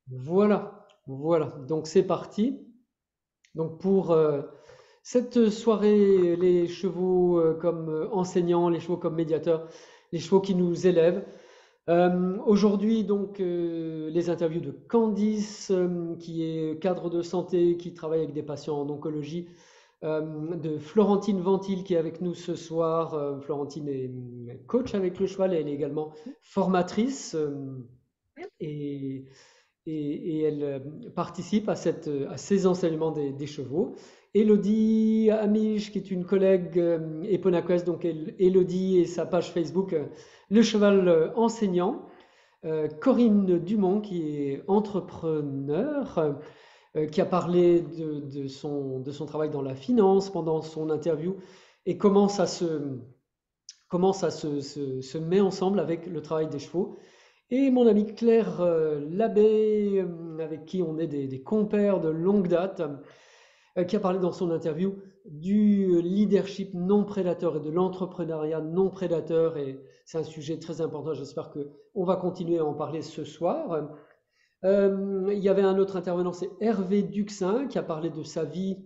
Voilà, voilà. Donc c'est parti. Donc pour cette soirée, les chevaux comme enseignants, les chevaux comme médiateurs, les chevaux qui nous élèvent. Aujourd'hui, donc, les interviews de Candice, qui est cadre de santé, qui travaille avec des patients en oncologie, de Florentine Ventil, qui est avec nous ce soir. Florentine est coach avec le cheval et elle est également formatrice. Et, et elle participe à ces enseignements des chevaux. Elodie Amiche, qui est une collègue Eponaquest, donc Elodie et sa page Facebook Le Cheval enseignant. Corinne Dumont, qui est entrepreneur, qui a parlé de son travail dans la finance pendant son interview et comment ça se met ensemble avec le travail des chevaux. Et mon amie Claire Labbé, avec qui on est des compères de longue date, qui a parlé dans son interview du leadership non prédateur et de l'entrepreneuriat non prédateur. Et c'est un sujet très important. J'espère qu'on va continuer à en parler ce soir. Il y avait un autre intervenant, c'est Hervé Duxin, qui a parlé de sa vie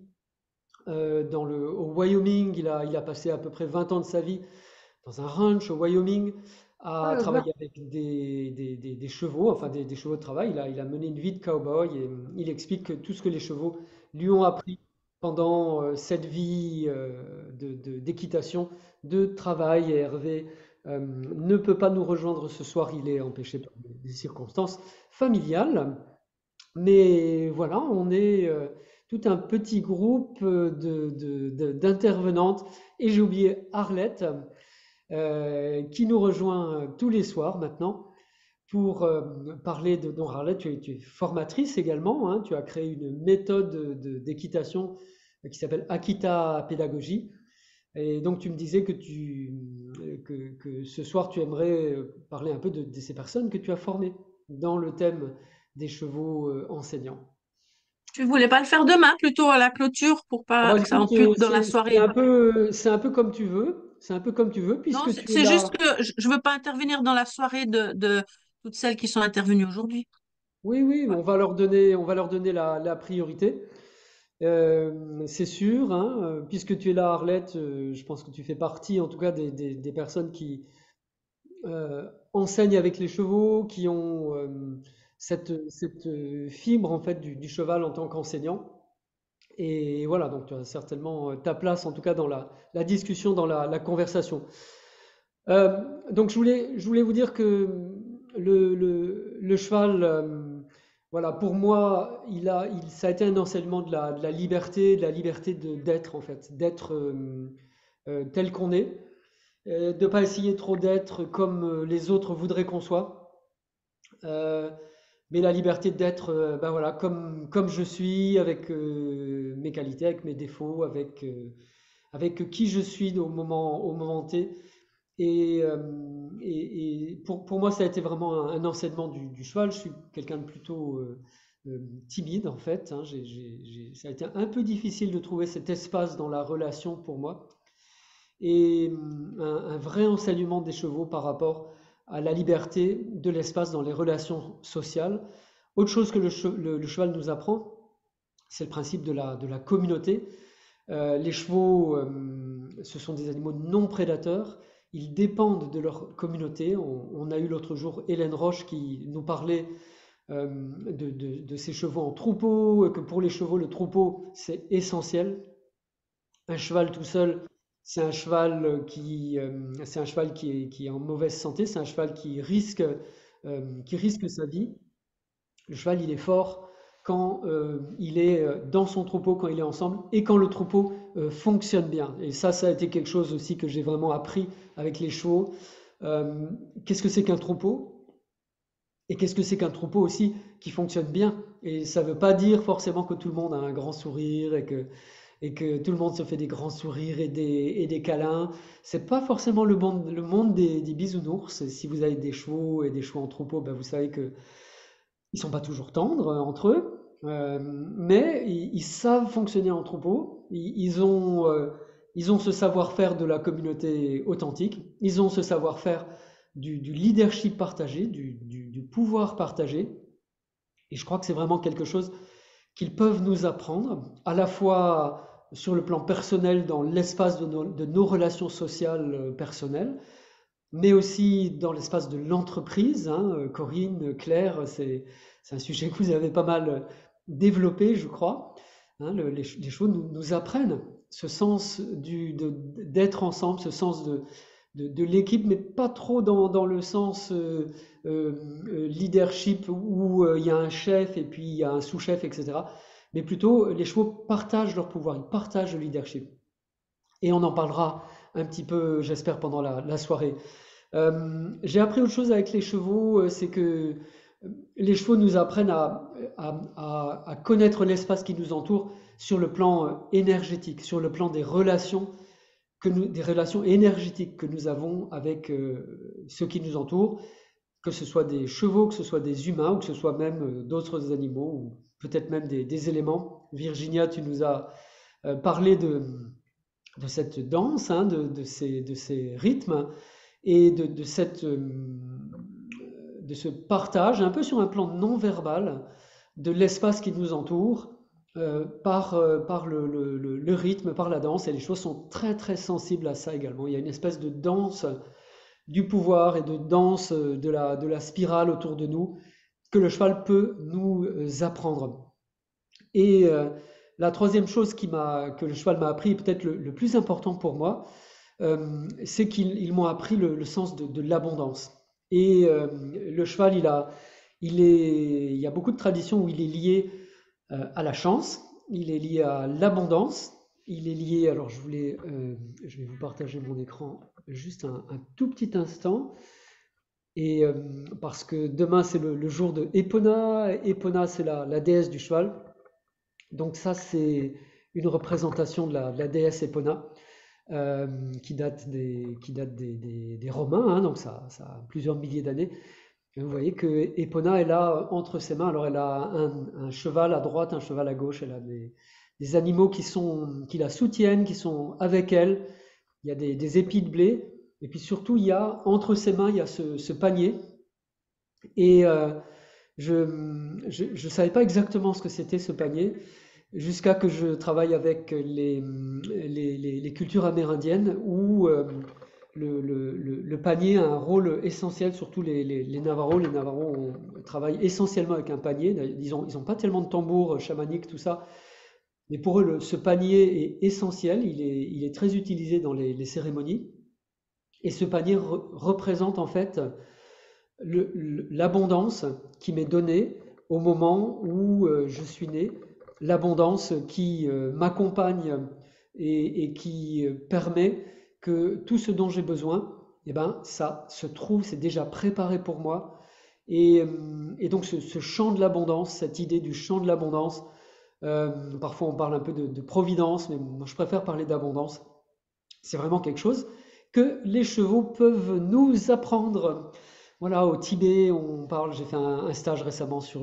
au Wyoming. Il a passé à peu près 20 ans de sa vie dans un ranch au Wyoming, Oh à là là. travailler avec des chevaux, enfin des chevaux de travail. Il a mené une vie de cow-boy et il explique que tout ce que les chevaux lui ont appris pendant cette vie d'équitation, de travail. Et Hervé ne peut pas nous rejoindre ce soir, il est empêché par des circonstances familiales. Mais voilà, on est tout un petit groupe d'intervenantes. Et j'ai oublié Arlette, qui nous rejoint tous les soirs maintenant pour parler de. Donc Arlette, tu es formatrice également, hein, tu as créé une méthode d'équitation qui s'appelle Akita Pédagogie. Et donc tu me disais que ce soir tu aimerais parler un peu de ces personnes que tu as formées dans le thème des chevaux enseignants. Tu voulais pas le faire demain, plutôt à la clôture, pour Ah pas bah que ça écoute, ampute dans la c'est soirée? un peu comme tu veux, c'est un peu comme tu veux, Non, puisque c'est tu es c'est juste là. que je veux pas intervenir dans la soirée de toutes celles qui sont intervenues aujourd'hui. Oui, oui, Voilà. on va leur donner la priorité. C'est sûr, hein, puisque tu es là, Arlette, je pense que tu fais partie, en tout cas, des personnes qui enseignent avec les chevaux, qui ont cette fibre, en fait, du cheval en tant qu'enseignant. Et voilà, donc tu as certainement ta place, en tout cas, dans la discussion, dans la conversation. Donc je voulais vous dire que le cheval, voilà, pour moi, ça a été un enseignement de la liberté d'être en fait, d'être tel qu'on est, de pas essayer trop d'être comme les autres voudraient qu'on soit, euh, mais la liberté d'être, ben voilà, comme je suis, avec mes qualités, avec mes défauts, avec qui je suis au moment T. Et pour moi, ça a été vraiment un enseignement du cheval. Je suis quelqu'un de plutôt timide, en fait, hein. Ça a été un peu difficile de trouver cet espace dans la relation pour moi. Et un vrai enseignement des chevaux par rapport à la liberté de l'espace dans les relations sociales. Autre chose que le cheval nous apprend, c'est le principe de la communauté. Les chevaux, ce sont des animaux non prédateurs. Ils dépendent de leur communauté. On a eu l'autre jour Hélène Roche qui nous parlait de ses chevaux en troupeau, que pour les chevaux, le troupeau, c'est essentiel. Un cheval tout seul, c'est un cheval qui est en mauvaise santé, c'est un cheval qui risque sa vie. Le cheval, il est fort quand il est dans son troupeau, quand il est ensemble, et quand le troupeau fonctionne bien. Et ça a été quelque chose aussi que j'ai vraiment appris avec les chevaux. Euh, Qu'est-ce que c'est qu'un troupeau? Et qu'est-ce que c'est qu'un troupeau aussi qui fonctionne bien? Et ça ne veut pas dire forcément que tout le monde a un grand sourire et que tout le monde se fait des grands sourires et des câlins. C'est pas forcément le monde des bisounours. Si vous avez des chevaux et des chevaux en troupeau, ben vous savez que ils sont pas toujours tendres entre eux, mais ils savent fonctionner en troupeau. Ils ont ce savoir-faire de la communauté authentique. Ils ont ce savoir-faire du leadership partagé, du pouvoir partagé. Et je crois que c'est vraiment quelque chose qu'ils peuvent nous apprendre, à la fois sur le plan personnel, dans l'espace de nos relations sociales personnelles, mais aussi dans l'espace de l'entreprise, hein. Corinne, Claire, c'est un sujet que vous avez pas mal développé, je crois. Hein, les choses nous apprennent ce sens d'être ensemble, ce sens de l'équipe, mais pas trop dans le sens leadership où il y a un chef et puis il y a un sous-chef, etc. Mais plutôt, les chevaux partagent leur pouvoir, ils partagent le leadership. Et on en parlera un petit peu, j'espère, pendant la soirée. J'ai appris autre chose avec les chevaux, c'est que les chevaux nous apprennent à connaître l'espace qui nous entoure sur le plan énergétique, sur le plan des relations des relations énergétiques que nous avons avec ceux qui nous entourent, que ce soit des chevaux, que ce soit des humains, ou que ce soit même d'autres animaux, ou peut-être même des éléments. Virginia, tu nous as parlé de cette danse, hein, de ces rythmes et de ce partage, un peu sur un plan non verbal, de l'espace qui nous entoure par le rythme, par la danse. Et les choses sont très très sensibles à ça également. Il y a une espèce de danse du pouvoir et de danse de la spirale autour de nous que le cheval peut nous apprendre. Et la troisième chose que le cheval m'a appris, peut-être le plus important pour moi, c'est qu'ils m'ont appris le sens de l'abondance. Et le cheval, il y a beaucoup de traditions où il est lié à la chance, il est lié à l'abondance, il est lié, alors je vais vous partager mon écran juste un tout petit instant, et parce que demain c'est le jour de Epona. Epona, c'est la déesse du cheval, donc ça c'est une représentation de la déesse Epona qui date des Romains, hein, donc ça a plusieurs milliers d'années. Et vous voyez que Epona est là entre ses mains. Alors elle a un cheval à droite, un cheval à gauche. Elle a des animaux qui la soutiennent, qui sont avec elle. Il y a des épis de blé. Et puis surtout, il y a entre ses mains, il y a ce panier. Et je ne savais pas exactement ce que c'était ce panier jusqu'à que je travaille avec les cultures amérindiennes où le panier a un rôle essentiel, surtout les Navajos. Les Navajos travaillent essentiellement avec un panier. Ils ont pas tellement de tambours chamaniques, tout ça. Mais pour eux, ce panier est essentiel. Il est très utilisé dans les cérémonies. Et ce panier représente en fait l'abondance qui m'est donnée au moment où je suis né, l'abondance qui m'accompagne et qui permet que tout ce dont j'ai besoin, eh ben, ça se trouve, c'est déjà préparé pour moi. Et donc ce champ de l'abondance, cette idée du champ de l'abondance, parfois on parle un peu de providence, mais moi je préfère parler d'abondance. C'est vraiment quelque chose que les chevaux peuvent nous apprendre. Voilà, au Tibet, j'ai fait un stage récemment sur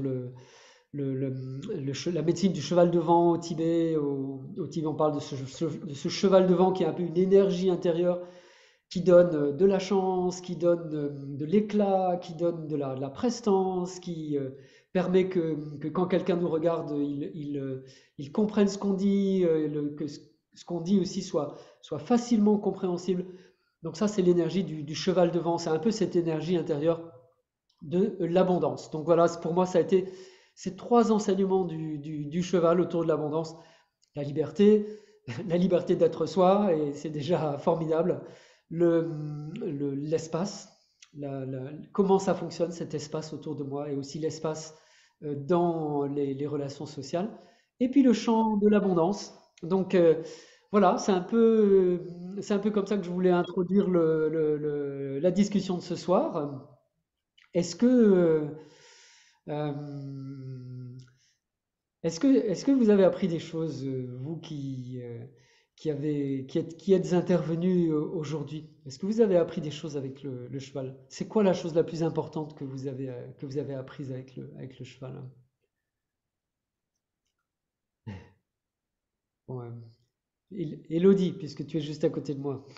la médecine du cheval de vent au Tibet. Au Tibet, on parle de ce cheval de vent qui est un peu une énergie intérieure qui donne de la chance, qui donne de l'éclat, qui donne de la prestance, qui permet que quand quelqu'un nous regarde, il comprenne ce qu'on dit, que ce qu'on dit aussi soit facilement compréhensible. Donc ça, c'est l'énergie du cheval de vent. C'est un peu cette énergie intérieure de l'abondance. Donc voilà, pour moi, ça a été ces trois enseignements du cheval autour de l'abondance. La liberté, la liberté d'être soi, et c'est déjà formidable. L'espace, comment ça fonctionne cet espace autour de moi, et aussi l'espace dans les relations sociales. Et puis le champ de l'abondance. Donc voilà, c'est un peu comme ça que je voulais introduire la discussion de ce soir. Est-ce que, euh, est-ce que vous avez appris des choses, vous qui êtes intervenu aujourd'hui? Est-ce que vous avez appris des choses avec le cheval? C'est quoi la chose la plus importante que vous avez apprise avec le cheval? Bon, Élodie, puisque tu es juste à côté de moi.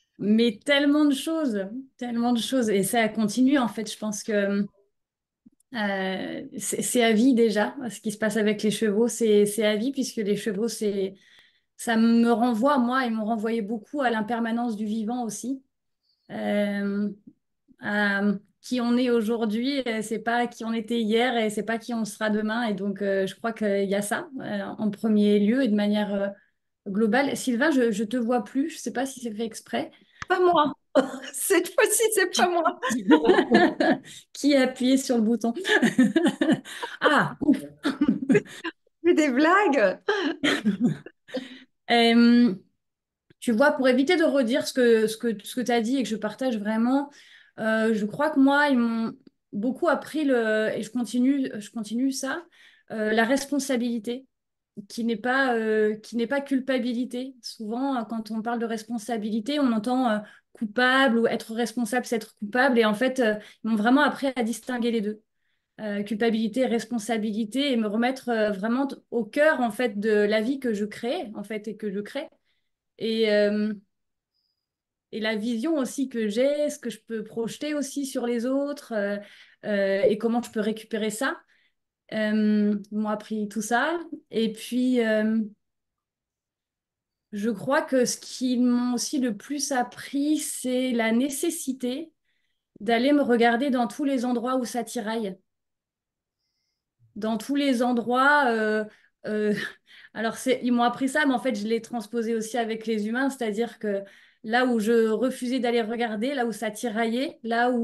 Mais tellement de choses, tellement de choses. Et ça continue, en fait. Je pense que C'est à vie déjà. Ce qui se passe avec les chevaux, c'est à vie puisque les chevaux, ça me renvoie, moi, ils m'ont renvoyé beaucoup à l'impermanence du vivant aussi. Euh, à qui on est aujourd'hui, c'est pas qui on était hier et c'est pas qui on sera demain. Et donc, je crois qu'il y a ça en premier lieu et de manière globale. Sylvain, je te vois plus. Je sais pas si c'est fait exprès. Pas moi. Cette fois-ci, c'est pas moi. Qui a appuyé sur le bouton? Ah, ouf. Fais des blagues. Euh, Tu vois, pour éviter de redire ce que tu as dit et que je partage vraiment, je crois que moi, ils m'ont beaucoup appris et je continue ça, la responsabilité, qui n'est pas culpabilité. Souvent, quand on parle de responsabilité, on entend coupable ou être responsable, c'est être coupable. Et en fait, ils m'ont vraiment appris à distinguer les deux. Culpabilité et responsabilité et me remettre vraiment au cœur en fait de la vie que je crée en fait et que je crée. Et, euh, et la vision aussi que j'ai, ce que je peux projeter aussi sur les autres et comment je peux récupérer ça. Ils m'ont appris tout ça. Et puis, je crois que ce qu'ils m'ont aussi le plus appris, c'est la nécessité d'aller me regarder dans tous les endroits où ça tiraille. Dans tous les endroits. Euh, alors, ils m'ont appris ça, mais en fait, je l'ai transposé aussi avec les humains, c'est-à-dire que là où je refusais d'aller regarder, là où ça tiraillait,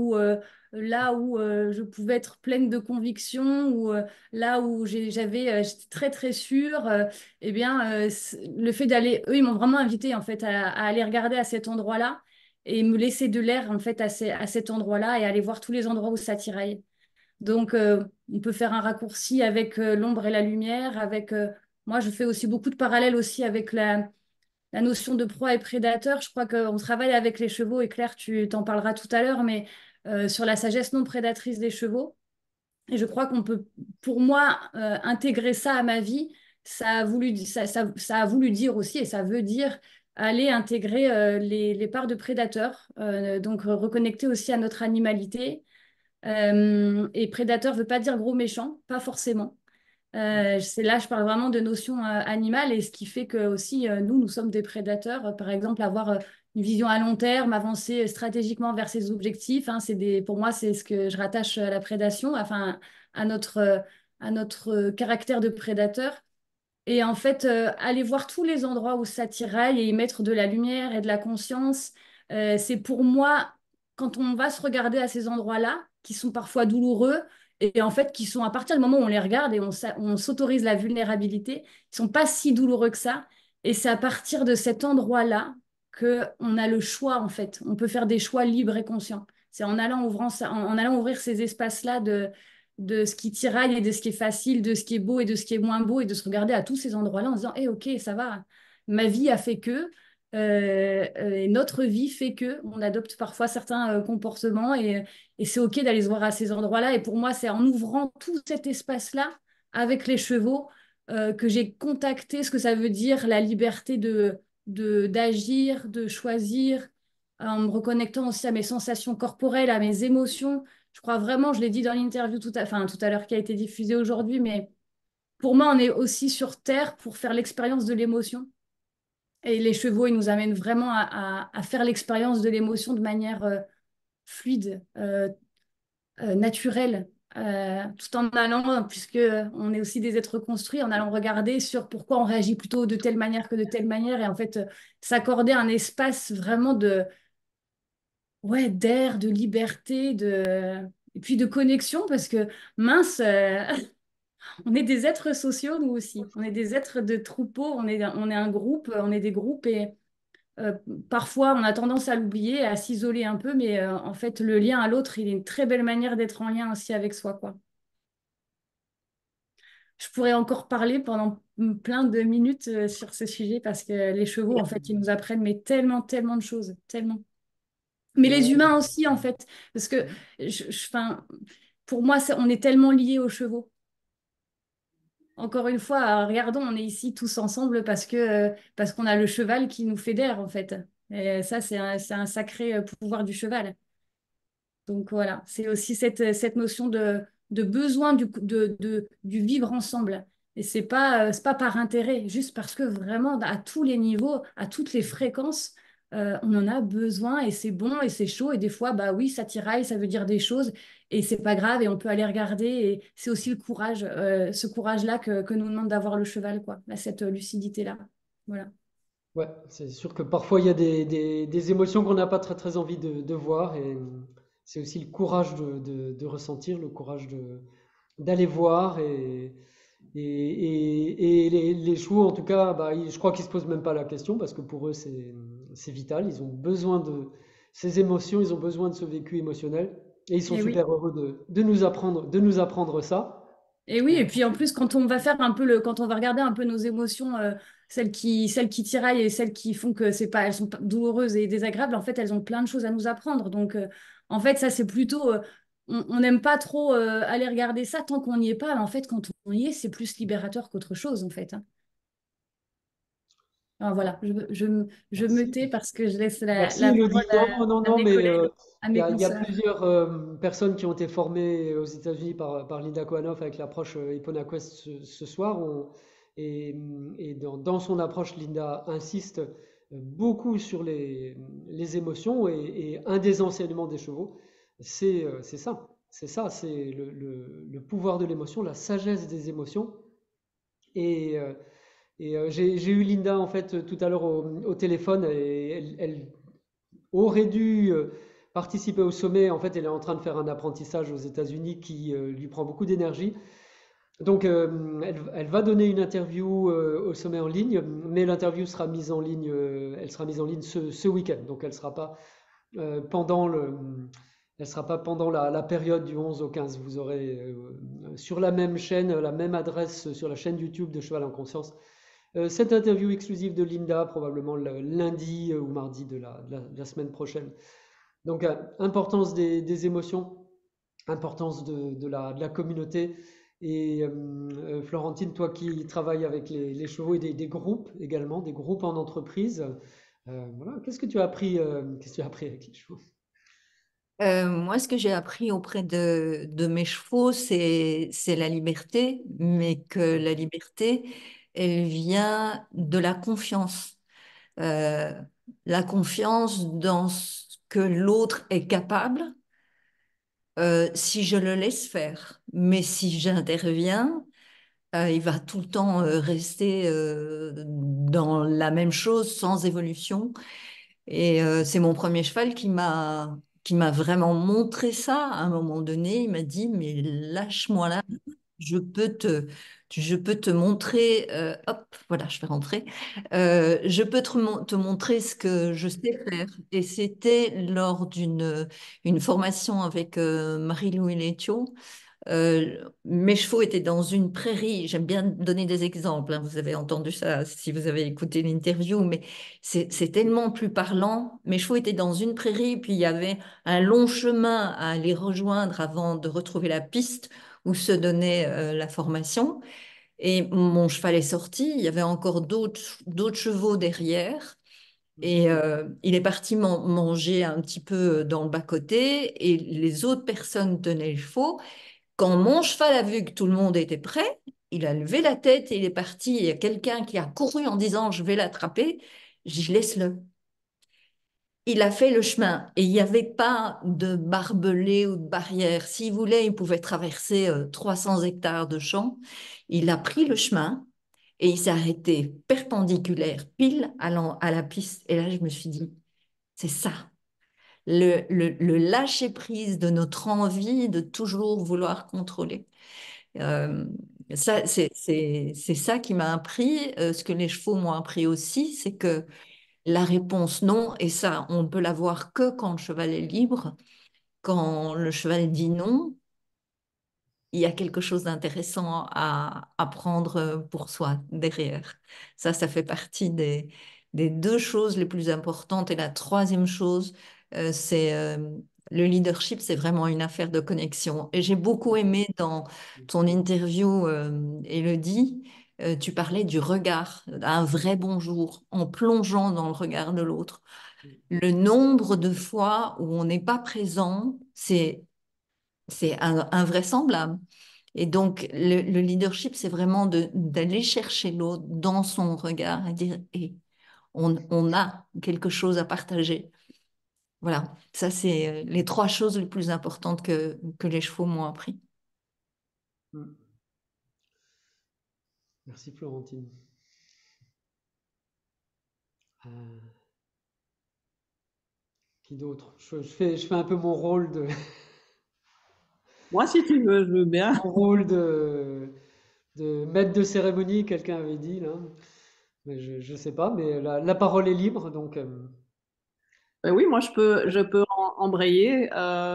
là où je pouvais être pleine de conviction, ou là où j'étais très très sûre, eh bien, le fait d'aller, eux, ils m'ont vraiment invité en fait à aller regarder à cet endroit-là et me laisser de l'air en fait à cet endroit-là et aller voir tous les endroits où ça tiraille. Donc, on peut faire un raccourci avec l'ombre et la lumière. Moi, je fais aussi beaucoup de parallèles aussi avec la notion de proie et prédateur. Je crois qu'on travaille avec les chevaux, et Claire, tu t'en parleras tout à l'heure, mais sur la sagesse non prédatrice des chevaux. Et je crois qu'on peut, pour moi, intégrer ça à ma vie. Ça a voulu dire aussi, et ça veut dire aller intégrer les parts de prédateurs, donc reconnecter aussi à notre animalité et prédateur ne veut pas dire gros méchant, pas forcément. Là, je parle vraiment de notion animale et ce qui fait que aussi nous sommes des prédateurs. Par exemple, avoir une vision à long terme, avancer stratégiquement vers ses objectifs. Hein, pour moi, c'est ce que je rattache à la prédation, enfin à notre caractère de prédateur. Et en fait, aller voir tous les endroits où ça tiraille et y mettre de la lumière et de la conscience, c'est pour moi, quand on va se regarder à ces endroits-là, qui sont parfois douloureux, et en fait, qui sont, à partir du moment où on les regarde et on s'autorise la vulnérabilité, ils sont pas si douloureux que ça. Et c'est à partir de cet endroit-là qu'on a le choix, en fait. On peut faire des choix libres et conscients. C'est en allant ouvrir ces espaces-là de ce qui tiraille et de ce qui est facile, de ce qui est beau et de ce qui est moins beau, et de se regarder à tous ces endroits-là en se disant, eh, ok, ça va, ma vie a fait que, et notre vie fait que, on adopte parfois certains comportements, et c'est ok d'aller se voir à ces endroits-là. Et pour moi, c'est en ouvrant tout cet espace-là avec les chevaux que j'ai contacté ce que ça veut dire la liberté d'agir, de choisir, en me reconnectant aussi à mes sensations corporelles, à mes émotions. Je crois vraiment, je l'ai dit dans l'interview tout à l'heure qui a été diffusée aujourd'hui, mais pour moi, on est aussi sur Terre pour faire l'expérience de l'émotion. Et les chevaux, ils nous amènent vraiment à faire l'expérience de l'émotion de manière fluide, naturelle, tout en allant, puisque on est aussi des êtres construits, en allant regarder sur pourquoi on réagit plutôt de telle manière que de telle manière, et en fait, s'accorder un espace vraiment ouais, d'air, de liberté, et puis de connexion, parce que mince, on est des êtres sociaux, nous aussi. On est des êtres de troupeau, on est un groupe, on est des groupes, et euh, parfois on a tendance à l'oublier, à s'isoler un peu, mais en fait, le lien à l'autre, il est une très belle manière d'être en lien aussi avec soi, quoi. Je pourrais encore parler pendant plein de minutes sur ce sujet, parce que les chevaux, en fait, ils nous apprennent mais tellement, tellement de choses, tellement. Mais les Ouais. humains aussi, en fait, parce que enfin, pour moi, on est tellement liés aux chevaux. Encore une fois, regardons, on est ici tous ensemble parce qu'on a le cheval qui nous fédère, en fait. Et ça, c'est un sacré pouvoir du cheval. Donc voilà, c'est aussi cette notion de besoin du vivre ensemble. Et c'est pas par intérêt, juste parce que vraiment, à tous les niveaux, à toutes les fréquences, on en a besoin et c'est bon et c'est chaud. Et des fois, bah oui, ça tiraille, ça veut dire des choses et c'est pas grave et on peut aller regarder. Et c'est aussi le courage, ce courage-là que nous demande d'avoir le cheval, quoi, là, cette lucidité-là. Voilà. Ouais, c'est sûr que parfois il y a des émotions qu'on n'a pas très très envie de voir et c'est aussi le courage de ressentir, le courage d'aller voir et les chevaux en tout cas, bah, je crois qu'ils se posent même pas la question parce que pour eux c'est vital, ils ont besoin de ces émotions, ils ont besoin de ce vécu émotionnel et ils sont Et oui. super heureux de nous apprendre ça. Et oui, et puis en plus, quand on va faire un peu quand on va regarder un peu nos émotions, celles qui tiraillent et celles qui font que c'est pas, elles sont pas douloureuses et désagréables, en fait, elles ont plein de choses à nous apprendre. Donc, en fait, ça, c'est plutôt, on n'aime pas trop aller regarder ça tant qu'on n'y est pas. Mais en fait, quand on y est, c'est plus libérateur qu'autre chose, en fait, hein. Alors, voilà, je me Merci. tais parce que je laisse Merci la parole Elodie. Non, non, à non, mes mais collègues, à mes il y a consoeurs. plusieurs personnes qui ont été formées aux États-Unis par Linda Kohanov avec l'approche Epona Quest ce soir. Et dans son approche, Linda insiste beaucoup sur les émotions et un des enseignements des chevaux, c'est ça. C'est ça, c'est le pouvoir de l'émotion, la sagesse des émotions. Et, euh, j'ai eu Linda en fait tout à l'heure au téléphone et elle aurait dû participer au sommet. En fait, elle est en train de faire un apprentissage aux États-Unis qui lui prend beaucoup d'énergie. Donc, elle va donner une interview au sommet en ligne, mais l'interview sera mise en ligne, elle sera mise en ligne ce week-end. Donc, elle sera pas pendant elle sera pas pendant la période du 11 au 15. Vous aurez sur la même chaîne, la même adresse sur la chaîne YouTube de Cheval en Conscience, cette interview exclusive de Linda, probablement le lundi ou mardi de la semaine prochaine. Donc, importance des émotions, importance de la communauté. Et Florentine, toi qui travailles avec les chevaux et des groupes également, des groupes en entreprise, voilà, qu'est-ce que tu as appris, qu'est-ce que tu as appris avec les chevaux? Moi, ce que j'ai appris auprès de mes chevaux, c'est la liberté, mais que la liberté, elle vient de la confiance. Euh, la confiance dans ce que l'autre est capable, si je le laisse faire. Mais si j'interviens, il va tout le temps rester dans la même chose sans évolution. Et c'est mon premier cheval qui m'a vraiment montré ça. À un moment donné, il m'a dit, mais lâche-moi là, je peux te, je peux te montrer, hop, voilà, je vais rentrer. Je peux te montrer ce que je sais faire. Et c'était lors une formation avec Marie-Lou Eletio. Mes chevaux étaient dans une prairie. J'aime bien donner des exemples, hein. Vous avez entendu ça si vous avez écouté l'interview, mais c'est tellement plus parlant. Mes chevaux étaient dans une prairie, puis il y avait un long chemin à les rejoindre avant de retrouver la piste où se donnait la formation. Et mon cheval est sorti. Il y avait encore d'autres chevaux derrière. Et il est parti manger un petit peu dans le bas-côté et les autres personnes tenaient le chevaux. Quand mon cheval a vu que tout le monde était prêt, il a levé la tête et il est parti. Il y a quelqu'un qui a couru en disant, je vais l'attraper. J'ai dit, laisse-le. Il a fait le chemin et il n'y avait pas de barbelé ou de barrière. S'il voulait, il pouvait traverser 300 hectares de champs. Il a pris le chemin et il s'est arrêté perpendiculaire, pile à la piste. Et là, je me suis dit, c'est ça, le lâcher-prise de notre envie de toujours vouloir contrôler. Euh, Ça, c'est ça qui m'a appris. Ce que les chevaux m'ont appris aussi, c'est que la réponse non, et ça, on peut l'avoir que quand le cheval est libre. Quand le cheval dit non, il y a quelque chose d'intéressant à apprendre pour soi derrière. Ça fait partie des deux choses les plus importantes. Et la troisième chose, c'est le leadership, c'est vraiment une affaire de connexion. Et j'ai beaucoup aimé dans ton interview, Élodie, tu parlais du regard, un vrai bonjour, en plongeant dans le regard de l'autre. Le nombre de fois où on n'est pas présent, c'est c'est invraisemblable. Et donc, le leadership, c'est vraiment d'aller chercher l'autre dans son regard et dire, et on a quelque chose à partager. Voilà, ça, c'est les trois choses les plus importantes que les chevaux m'ont appris. Mm. Merci Florentine. Euh, qui d'autre? Je fais un peu mon rôle Moi, si tu veux, je veux bien. mon rôle de maître de cérémonie, quelqu'un avait dit là. Mais je sais pas, mais la parole est libre, donc Ben oui, moi, je peux embrayer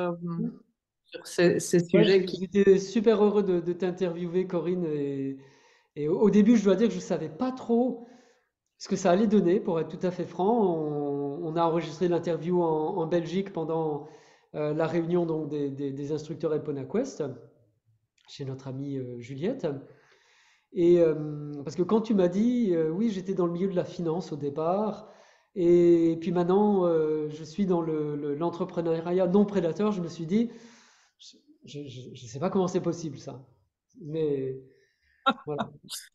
sur ces ouais, sujets qui... j'étais super heureux de t'interviewer, Corinne. Et au début, je dois dire que je savais pas trop ce que ça allait donner, pour être tout à fait franc. On a enregistré l'interview en Belgique pendant la réunion donc, des instructeurs Epona Quest, chez notre amie Juliette. Et parce que quand tu m'as dit, oui, j'étais dans le milieu de la finance au départ, et puis maintenant je suis dans l'entrepreneuriat non prédateur, je me suis dit, je ne sais pas comment c'est possible ça. Mais voilà.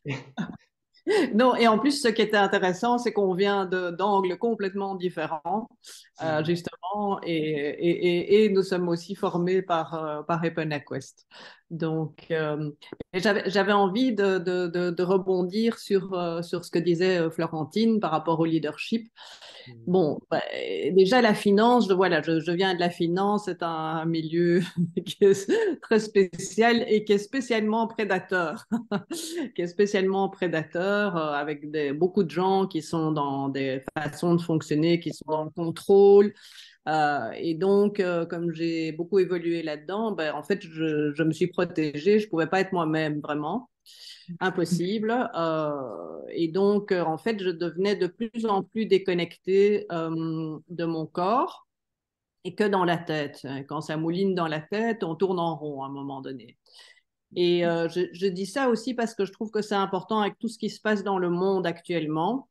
Non, et en plus, ce qui était intéressant, c'est qu'on vient d'angles complètement différents, Mhm. justement, et nous sommes aussi formés par EpanaQuest. Donc, et j'avais envie de rebondir sur ce que disait Florentine par rapport au leadership. Mhm. Bon, bah, déjà la finance, voilà, je viens de la finance, c'est un milieu qui est très spécial et qui est spécialement prédateur, qui est spécialement prédateur avec beaucoup de gens qui sont dans des façons de fonctionner, qui sont dans le contrôle. Et donc, comme j'ai beaucoup évolué là-dedans, ben, en fait, je me suis protégée, je pouvais pas être moi-même vraiment impossible. Et donc, en fait, je devenais de plus en plus déconnectée de mon corps et que dans la tête. Quand ça mouline dans la tête, on tourne en rond à un moment donné. Et je dis ça aussi parce que je trouve que c'est important avec tout ce qui se passe dans le monde actuellement,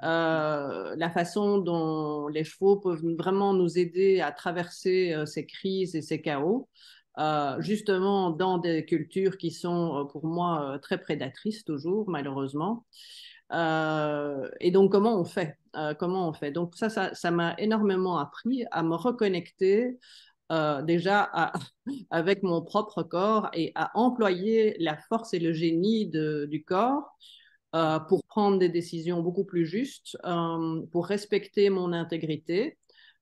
la façon dont les chevaux peuvent vraiment nous aider à traverser ces crises et ces chaos, justement dans des cultures qui sont pour moi très prédatrices toujours, malheureusement. Et donc, comment on fait? Comment on fait? Donc, ça m'a énormément appris à me reconnecter déjà avec mon propre corps et à employer la force et le génie du corps pour prendre des décisions beaucoup plus justes, pour respecter mon intégrité.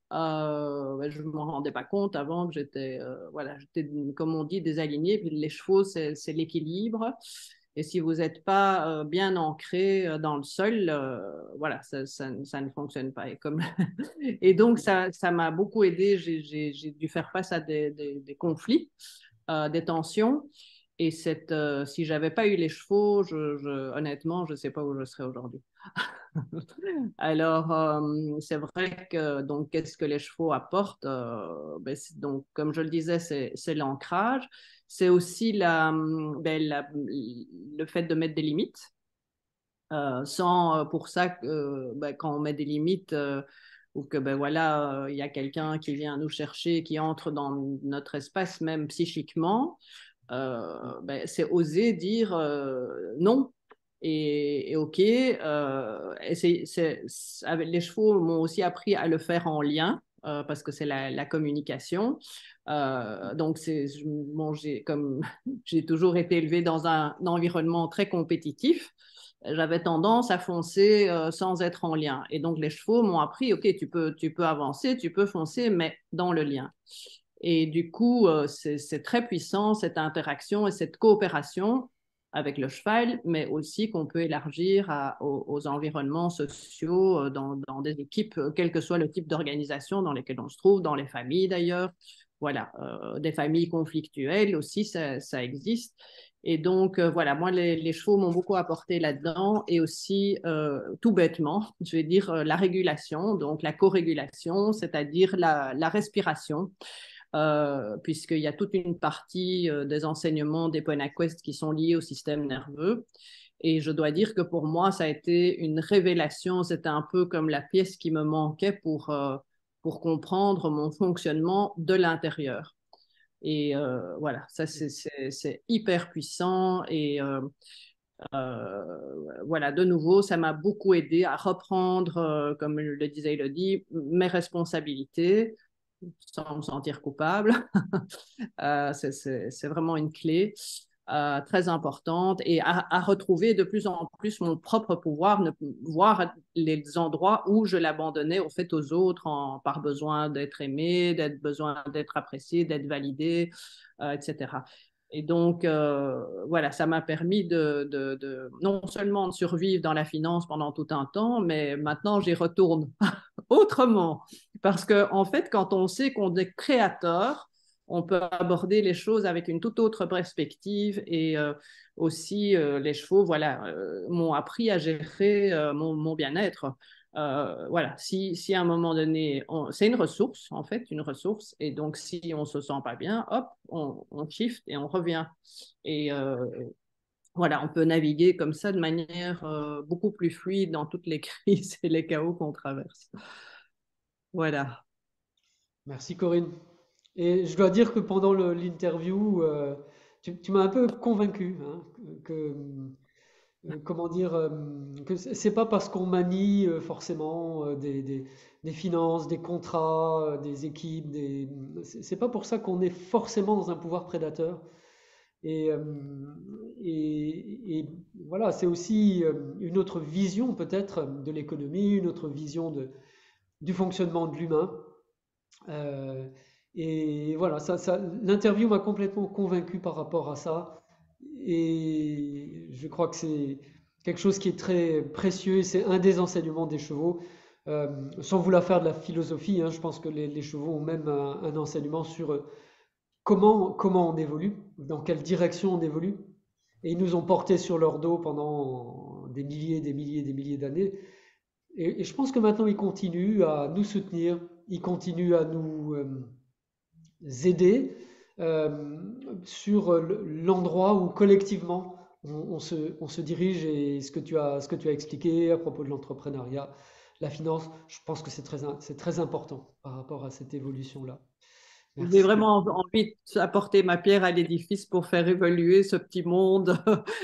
Je ne m'en rendais pas compte avant que j'étais, comme on dit, désaligné. Puis les chevaux, c'est l'équilibre. Et si vous n'êtes pas bien ancré dans le sol, voilà, ça ne fonctionne pas. Et donc, ça m'a beaucoup aidé. J'ai dû faire face à des conflits, des tensions. Et si j'avais pas eu les chevaux, honnêtement, je ne sais pas où je serais aujourd'hui. Alors, c'est vrai que donc qu'est-ce que les chevaux apportent donc, comme je le disais, c'est l'ancrage. C'est aussi le fait de mettre des limites. Sans pour ça que quand on met des limites ou que voilà, il y a quelqu'un qui vient nous chercher, qui entre dans notre espace, même psychiquement, c'est oser dire non. Et OK, les chevaux m'ont aussi appris à le faire en lien, parce que c'est la communication. Donc, comme j'ai toujours été élevée dans un environnement très compétitif, j'avais tendance à foncer sans être en lien. Et donc, les chevaux m'ont appris, OK, tu peux avancer, tu peux foncer, mais dans le lien. Et du coup, c'est très puissant, cette interaction et cette coopération avec le cheval, mais aussi qu'on peut élargir aux environnements sociaux, dans des équipes, quel que soit le type d'organisation dans lesquelles on se trouve, dans les familles d'ailleurs. Voilà, des familles conflictuelles aussi, ça existe. Et donc, voilà, moi, les chevaux m'ont beaucoup apporté là-dedans et aussi, tout bêtement, je vais dire la régulation, donc la co-régulation, c'est-à-dire la respiration. Puisqu'il y a toute une partie des enseignements d'EpanaQuest qui sont liés au système nerveux. Et je dois dire que pour moi, ça a été une révélation. C'était un peu comme la pièce qui me manquait pour comprendre mon fonctionnement de l'intérieur. Et voilà, ça c'est hyper puissant. Et voilà, de nouveau, ça m'a beaucoup aidé à reprendre, comme le disait Elodie, mes responsabilités sans me sentir coupable. C'est vraiment une clé très importante et à retrouver de plus en plus mon propre pouvoir, voir les endroits où je l'abandonnais au fait aux autres par besoin d'être aimé, besoin d'être apprécié, d'être validé, etc. Et donc, voilà, ça m'a permis non seulement de survivre dans la finance pendant tout un temps, mais maintenant j'y retourne autrement. Parce qu'en en fait, quand on sait qu'on est créateur, on peut aborder les choses avec une toute autre perspective et aussi les chevaux, voilà, m'ont appris à gérer mon bien-être. Voilà, si à un moment donné, c'est une ressource, en fait, une ressource, et donc si on se sent pas bien, hop, on shift et on revient. Et voilà, on peut naviguer comme ça de manière beaucoup plus fluide dans toutes les crises et les chaos qu'on traverse. Voilà. Merci Corinne. Et je dois dire que pendant l'interview, tu m'as un peu convaincu, hein, que, comment dire, que c'est pas parce qu'on manie forcément des finances, des contrats, des équipes, c'est pas pour ça qu'on est forcément dans un pouvoir prédateur. Et, euh, et voilà, c'est aussi une autre vision peut-être de l'économie, une autre vision du fonctionnement de l'humain. Euh, et voilà, l'interview m'a complètement convaincu par rapport à ça. Et je crois que c'est quelque chose qui est très précieux et c'est un des enseignements des chevaux. Sans vouloir faire de la philosophie, hein, je pense que les chevaux ont même un enseignement sur comment on évolue, dans quelle direction on évolue. Et ils nous ont portés sur leur dos pendant des milliers, des milliers, des milliers d'années. Et je pense que maintenant, ils continuent à nous soutenir, ils continuent à nous aider euh, sur l'endroit où collectivement on se dirige et ce que tu as expliqué à propos de l'entrepreneuriat, la finance, je pense que c'est très important par rapport à cette évolution-là. J'ai Merci. vraiment envie d'apporter ma pierre à l'édifice pour faire évoluer ce petit monde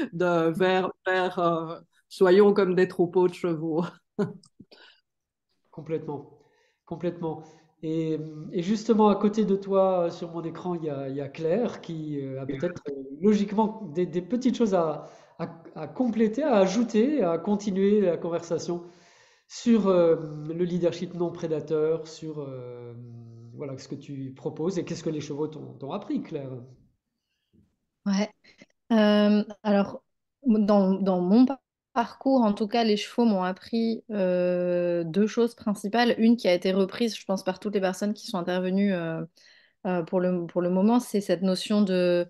vers soyons comme des troupeaux de chevaux. Complètement, complètement. Et justement, à côté de toi, sur mon écran, il y a Claire qui a peut-être logiquement des petites choses à compléter, à ajouter, à continuer la conversation sur le leadership non prédateur, sur voilà, ce que tu proposes et qu'est-ce que les chevaux t'ont appris, Claire. Ouais. Alors, dans mon parcours, en tout cas, les chevaux m'ont appris deux choses principales. Une qui a été reprise, je pense, par toutes les personnes qui sont intervenues pour le moment, c'est cette notion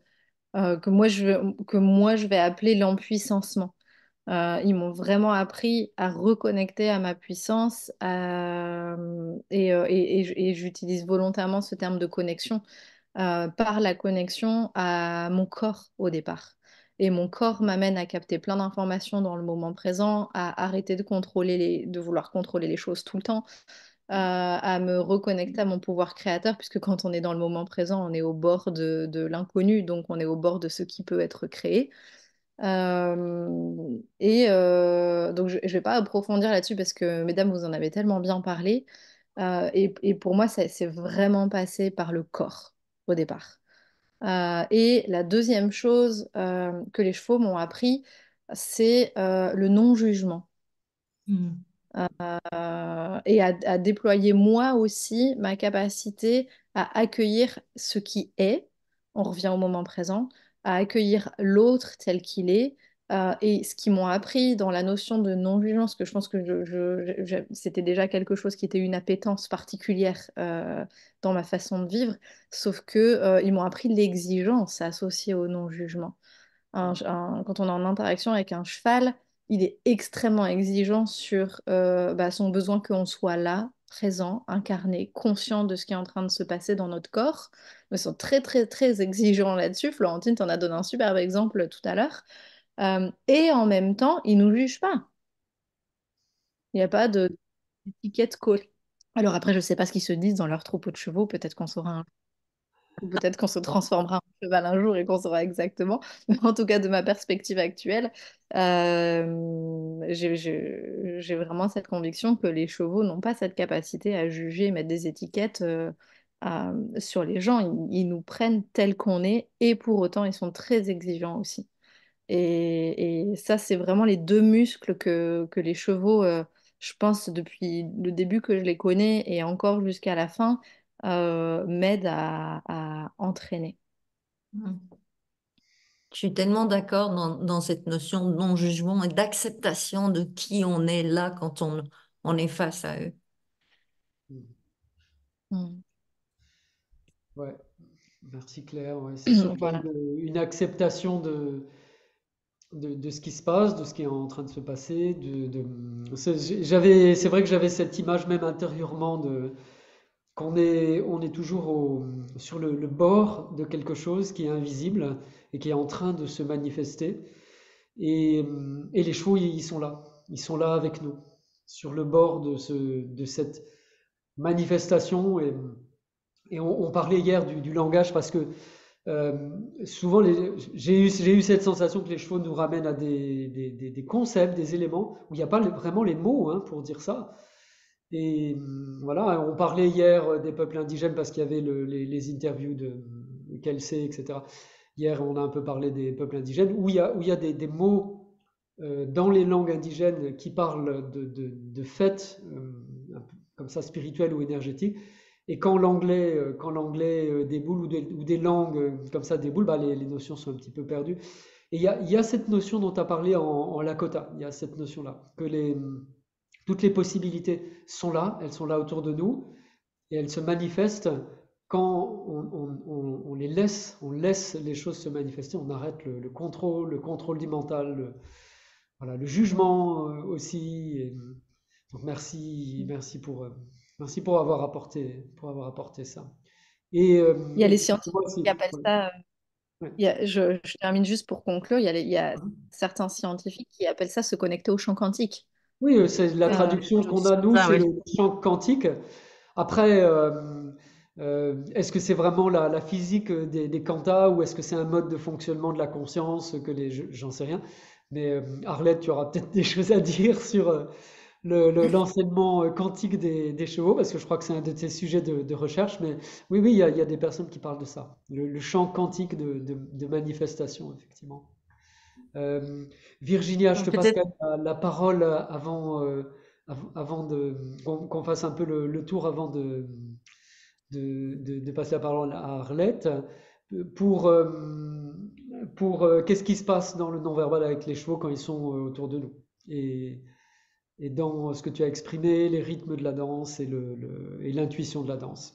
que moi, je vais appeler l'empuissancement. Ils m'ont vraiment appris à reconnecter à ma puissance et j'utilise volontairement ce terme de connexion par la connexion à mon corps au départ. Et mon corps m'amène à capter plein d'informations dans le moment présent, à arrêter de vouloir contrôler les choses tout le temps, à me reconnecter à mon pouvoir créateur, puisque quand on est dans le moment présent, on est au bord de l'inconnu, donc on est au bord de ce qui peut être créé. Donc je ne vais pas approfondir là-dessus parce que, mesdames, vous en avez tellement bien parlé. Et pour moi, ça c'est vraiment passé par le corps au départ. Et la deuxième chose que les chevaux m'ont appris, c'est le non-jugement. Mm. Et à déployer moi aussi ma capacité à accueillir ce qui est, on revient au moment présent, à accueillir l'autre tel qu'il est. Et ce qu'ils m'ont appris dans la notion de non-jugement, parce que je pense que c'était déjà quelque chose qui était une appétence particulière dans ma façon de vivre, sauf que ils m'ont appris l'exigence associée au non-jugement. Quand on est en interaction avec un cheval, il est extrêmement exigeant sur son besoin qu'on soit là, présent, incarné, conscient de ce qui est en train de se passer dans notre corps. Ils sont très, très, très exigeants là-dessus. Florentine t'en a donné un superbe exemple tout à l'heure. Et en même temps, ils ne nous jugent pas. Il n'y a pas d'étiquette collée. Alors après, je ne sais pas ce qu'ils se disent dans leur troupeau de chevaux. Peut-être qu'on saura un... Peut-être qu'on se transformera en cheval un jour et qu'on saura exactement. Mais en tout cas, de ma perspective actuelle, j'ai vraiment cette conviction que les chevaux n'ont pas cette capacité à juger et mettre des étiquettes sur les gens. Ils nous prennent tels qu'on est et pour autant, ils sont très exigeants aussi. Et ça, c'est vraiment les deux muscles que les chevaux, je pense, depuis le début que je les connais et encore jusqu'à la fin, m'aident à entraîner. Mm. Je suis tellement d'accord dans cette notion de non-jugement et d'acceptation de qui on est là quand on est face à eux. Mm. Ouais, merci Claire. Ouais, c'est surtout Voilà. une acceptation de ce qui se passe, de ce qui est en train de se passer. C'est vrai que j'avais cette image même intérieurement on est toujours sur le bord de quelque chose qui est invisible et qui est en train de se manifester. Et les chevaux, ils sont là. Ils sont là avec nous, sur le bord de cette manifestation. Et on parlait hier du langage parce que souvent, j'ai eu cette sensation que les chevaux nous ramènent à des concepts, des éléments où il n'y a pas vraiment les mots hein, pour dire ça. Et voilà, on parlait hier des peuples indigènes parce qu'il y avait les interviews de Kelsey, etc. Hier, on a un peu parlé des peuples indigènes où il y a des mots dans les langues indigènes qui parlent de fêtes un peu comme ça spirituelles ou énergétiques. Et quand l'anglais déboule ou des langues comme ça déboulent, bah, les notions sont un petit peu perdues. Et il y a cette notion dont tu as parlé en Lakota, il y a cette notion-là, que toutes les possibilités sont là, elles sont là autour de nous, et elles se manifestent quand on les laisse, on laisse les choses se manifester, on arrête le contrôle du mental, voilà, le jugement aussi. Donc merci pour avoir apporté ça. Et Il y a les moi scientifiques aussi. qui appellent Ouais, ça, ouais. je termine juste pour conclure, il y a certains scientifiques qui appellent ça se connecter au champ quantique. Oui, c'est la traduction qu'on a, nous, Ah c'est oui. le champ quantique. Après, est-ce que c'est vraiment la physique des quantas ou est-ce que c'est un mode de fonctionnement de la conscience j'en sais rien. Mais Arlette, tu auras peut-être des choses à dire sur l'enseignement quantique des chevaux parce que je crois que c'est un de tes sujets de recherche. Mais oui, oui, il y a des personnes qui parlent de ça. Le champ quantique de manifestation, effectivement. Euh, Virginia, je te passe Peut-être quand même la parole avant qu'on fasse un peu le tour avant de passer la parole à Arlette. Pour, euh, qu'est-ce qui se passe dans le non-verbal avec les chevaux quand ils sont autour de nous et dans ce que tu as exprimé, les rythmes de la danse et l'intuition de la danse.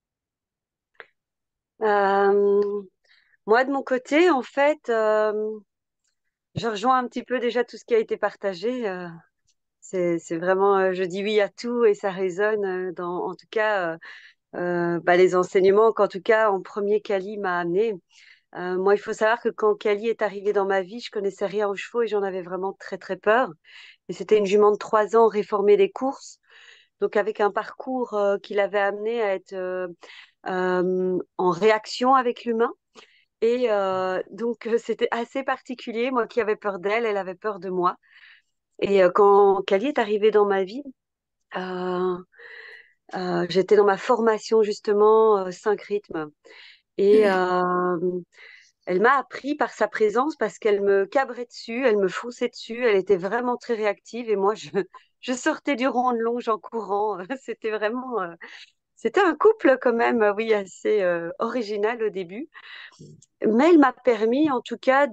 Euh, Moi, de mon côté, en fait, je rejoins un petit peu déjà tout ce qui a été partagé. C'est vraiment, je dis oui à tout et ça résonne dans, en tout cas, bah, les enseignements qu'en tout cas, en premier, Kali m'a amené. Moi, il faut savoir que quand Kali est arrivé dans ma vie, je connaissais rien aux chevaux et j'en avais vraiment très, très peur. Et c'était une jument de 3 ans réformée des courses. Donc, avec un parcours qui l'avait amené à être en réaction avec l'humain. Et donc, c'était assez particulier. Moi qui avais peur d'elle, elle avait peur de moi. Et quand Kali est arrivée dans ma vie, euh, j'étais dans ma formation justement 5 rythmes. Et elle m'a appris par sa présence parce qu'elle me cabrait dessus, elle me fonçait dessus. Elle était vraiment très réactive. Et moi, je sortais du rond de longe en courant. C'était vraiment... c'était un couple quand même, oui, assez original au début. Mais elle m'a permis en tout cas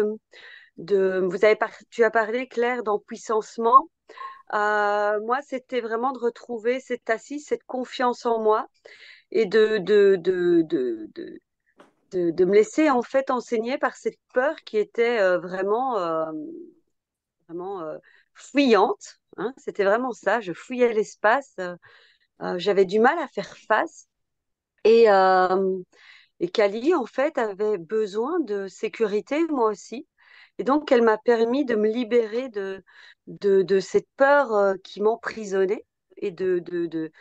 tu as parlé, Claire, d'empuissancement. Moi, c'était vraiment de retrouver cette assise, cette confiance en moi et de me laisser en fait enseigner par cette peur qui était vraiment fuyante. Hein. C'était vraiment ça. Je fouillais l'espace. J'avais du mal à faire face. Et, euh, et Kali, en fait, avait besoin de sécurité, moi aussi. Et donc, elle m'a permis de me libérer de cette peur qui m'emprisonnait et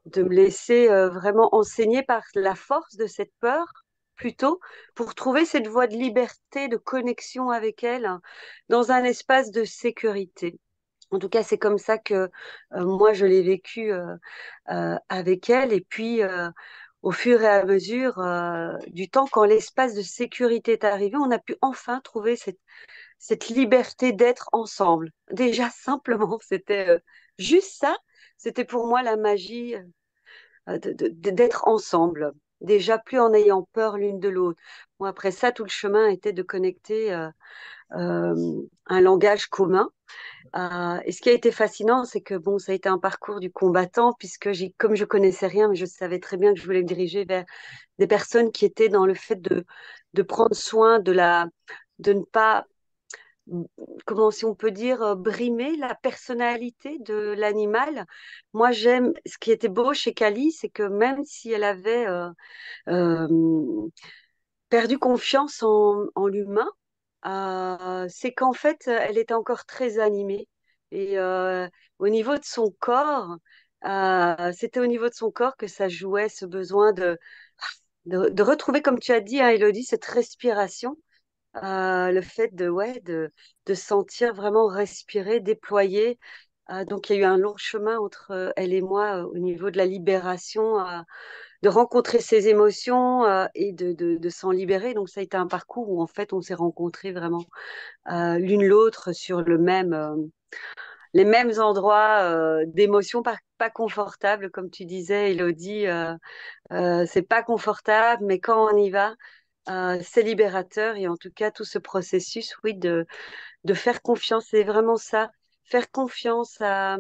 de me laisser vraiment enseigner par la force de cette peur, plutôt, pour trouver cette voie de liberté, de connexion avec elle, hein, dans un espace de sécurité. En tout cas, c'est comme ça que moi, je l'ai vécu avec elle. Et puis, au fur et à mesure du temps, quand l'espace de sécurité est arrivé, on a pu enfin trouver cette liberté d'être ensemble. Déjà, simplement, c'était juste ça. C'était pour moi la magie d'être ensemble. Déjà, plus en ayant peur l'une de l'autre. Bon, après ça, tout le chemin était de connecter un langage commun. Et ce qui a été fascinant, c'est que bon, ça a été un parcours du combattant, puisque comme je connaissais rien, mais je savais très bien que je voulais me diriger vers des personnes qui étaient dans le fait de prendre soin de ne pas, comment si on peut dire, brimer la personnalité de l'animal. Moi, ce qui était beau chez Kali, c'est que même si elle avait euh, perdu confiance en l'humain, c'est qu'en fait, elle était encore très animée. Et au niveau de son corps, c'était au niveau de son corps que ça jouait ce besoin de retrouver, comme tu as dit, hein, Élodie, cette respiration, le fait de sentir vraiment respirer, déployer. Donc, il y a eu un long chemin entre elle et moi au niveau de la libération, de rencontrer ses émotions et de s'en libérer. Donc, ça a été un parcours où, en fait, on s'est rencontrés vraiment l'une l'autre sur les mêmes endroits d'émotions pas confortables, comme tu disais, Elodie. C'est pas confortable, mais quand on y va, c'est libérateur. Et en tout cas, tout ce processus, oui, de faire confiance, c'est vraiment ça. Faire confiance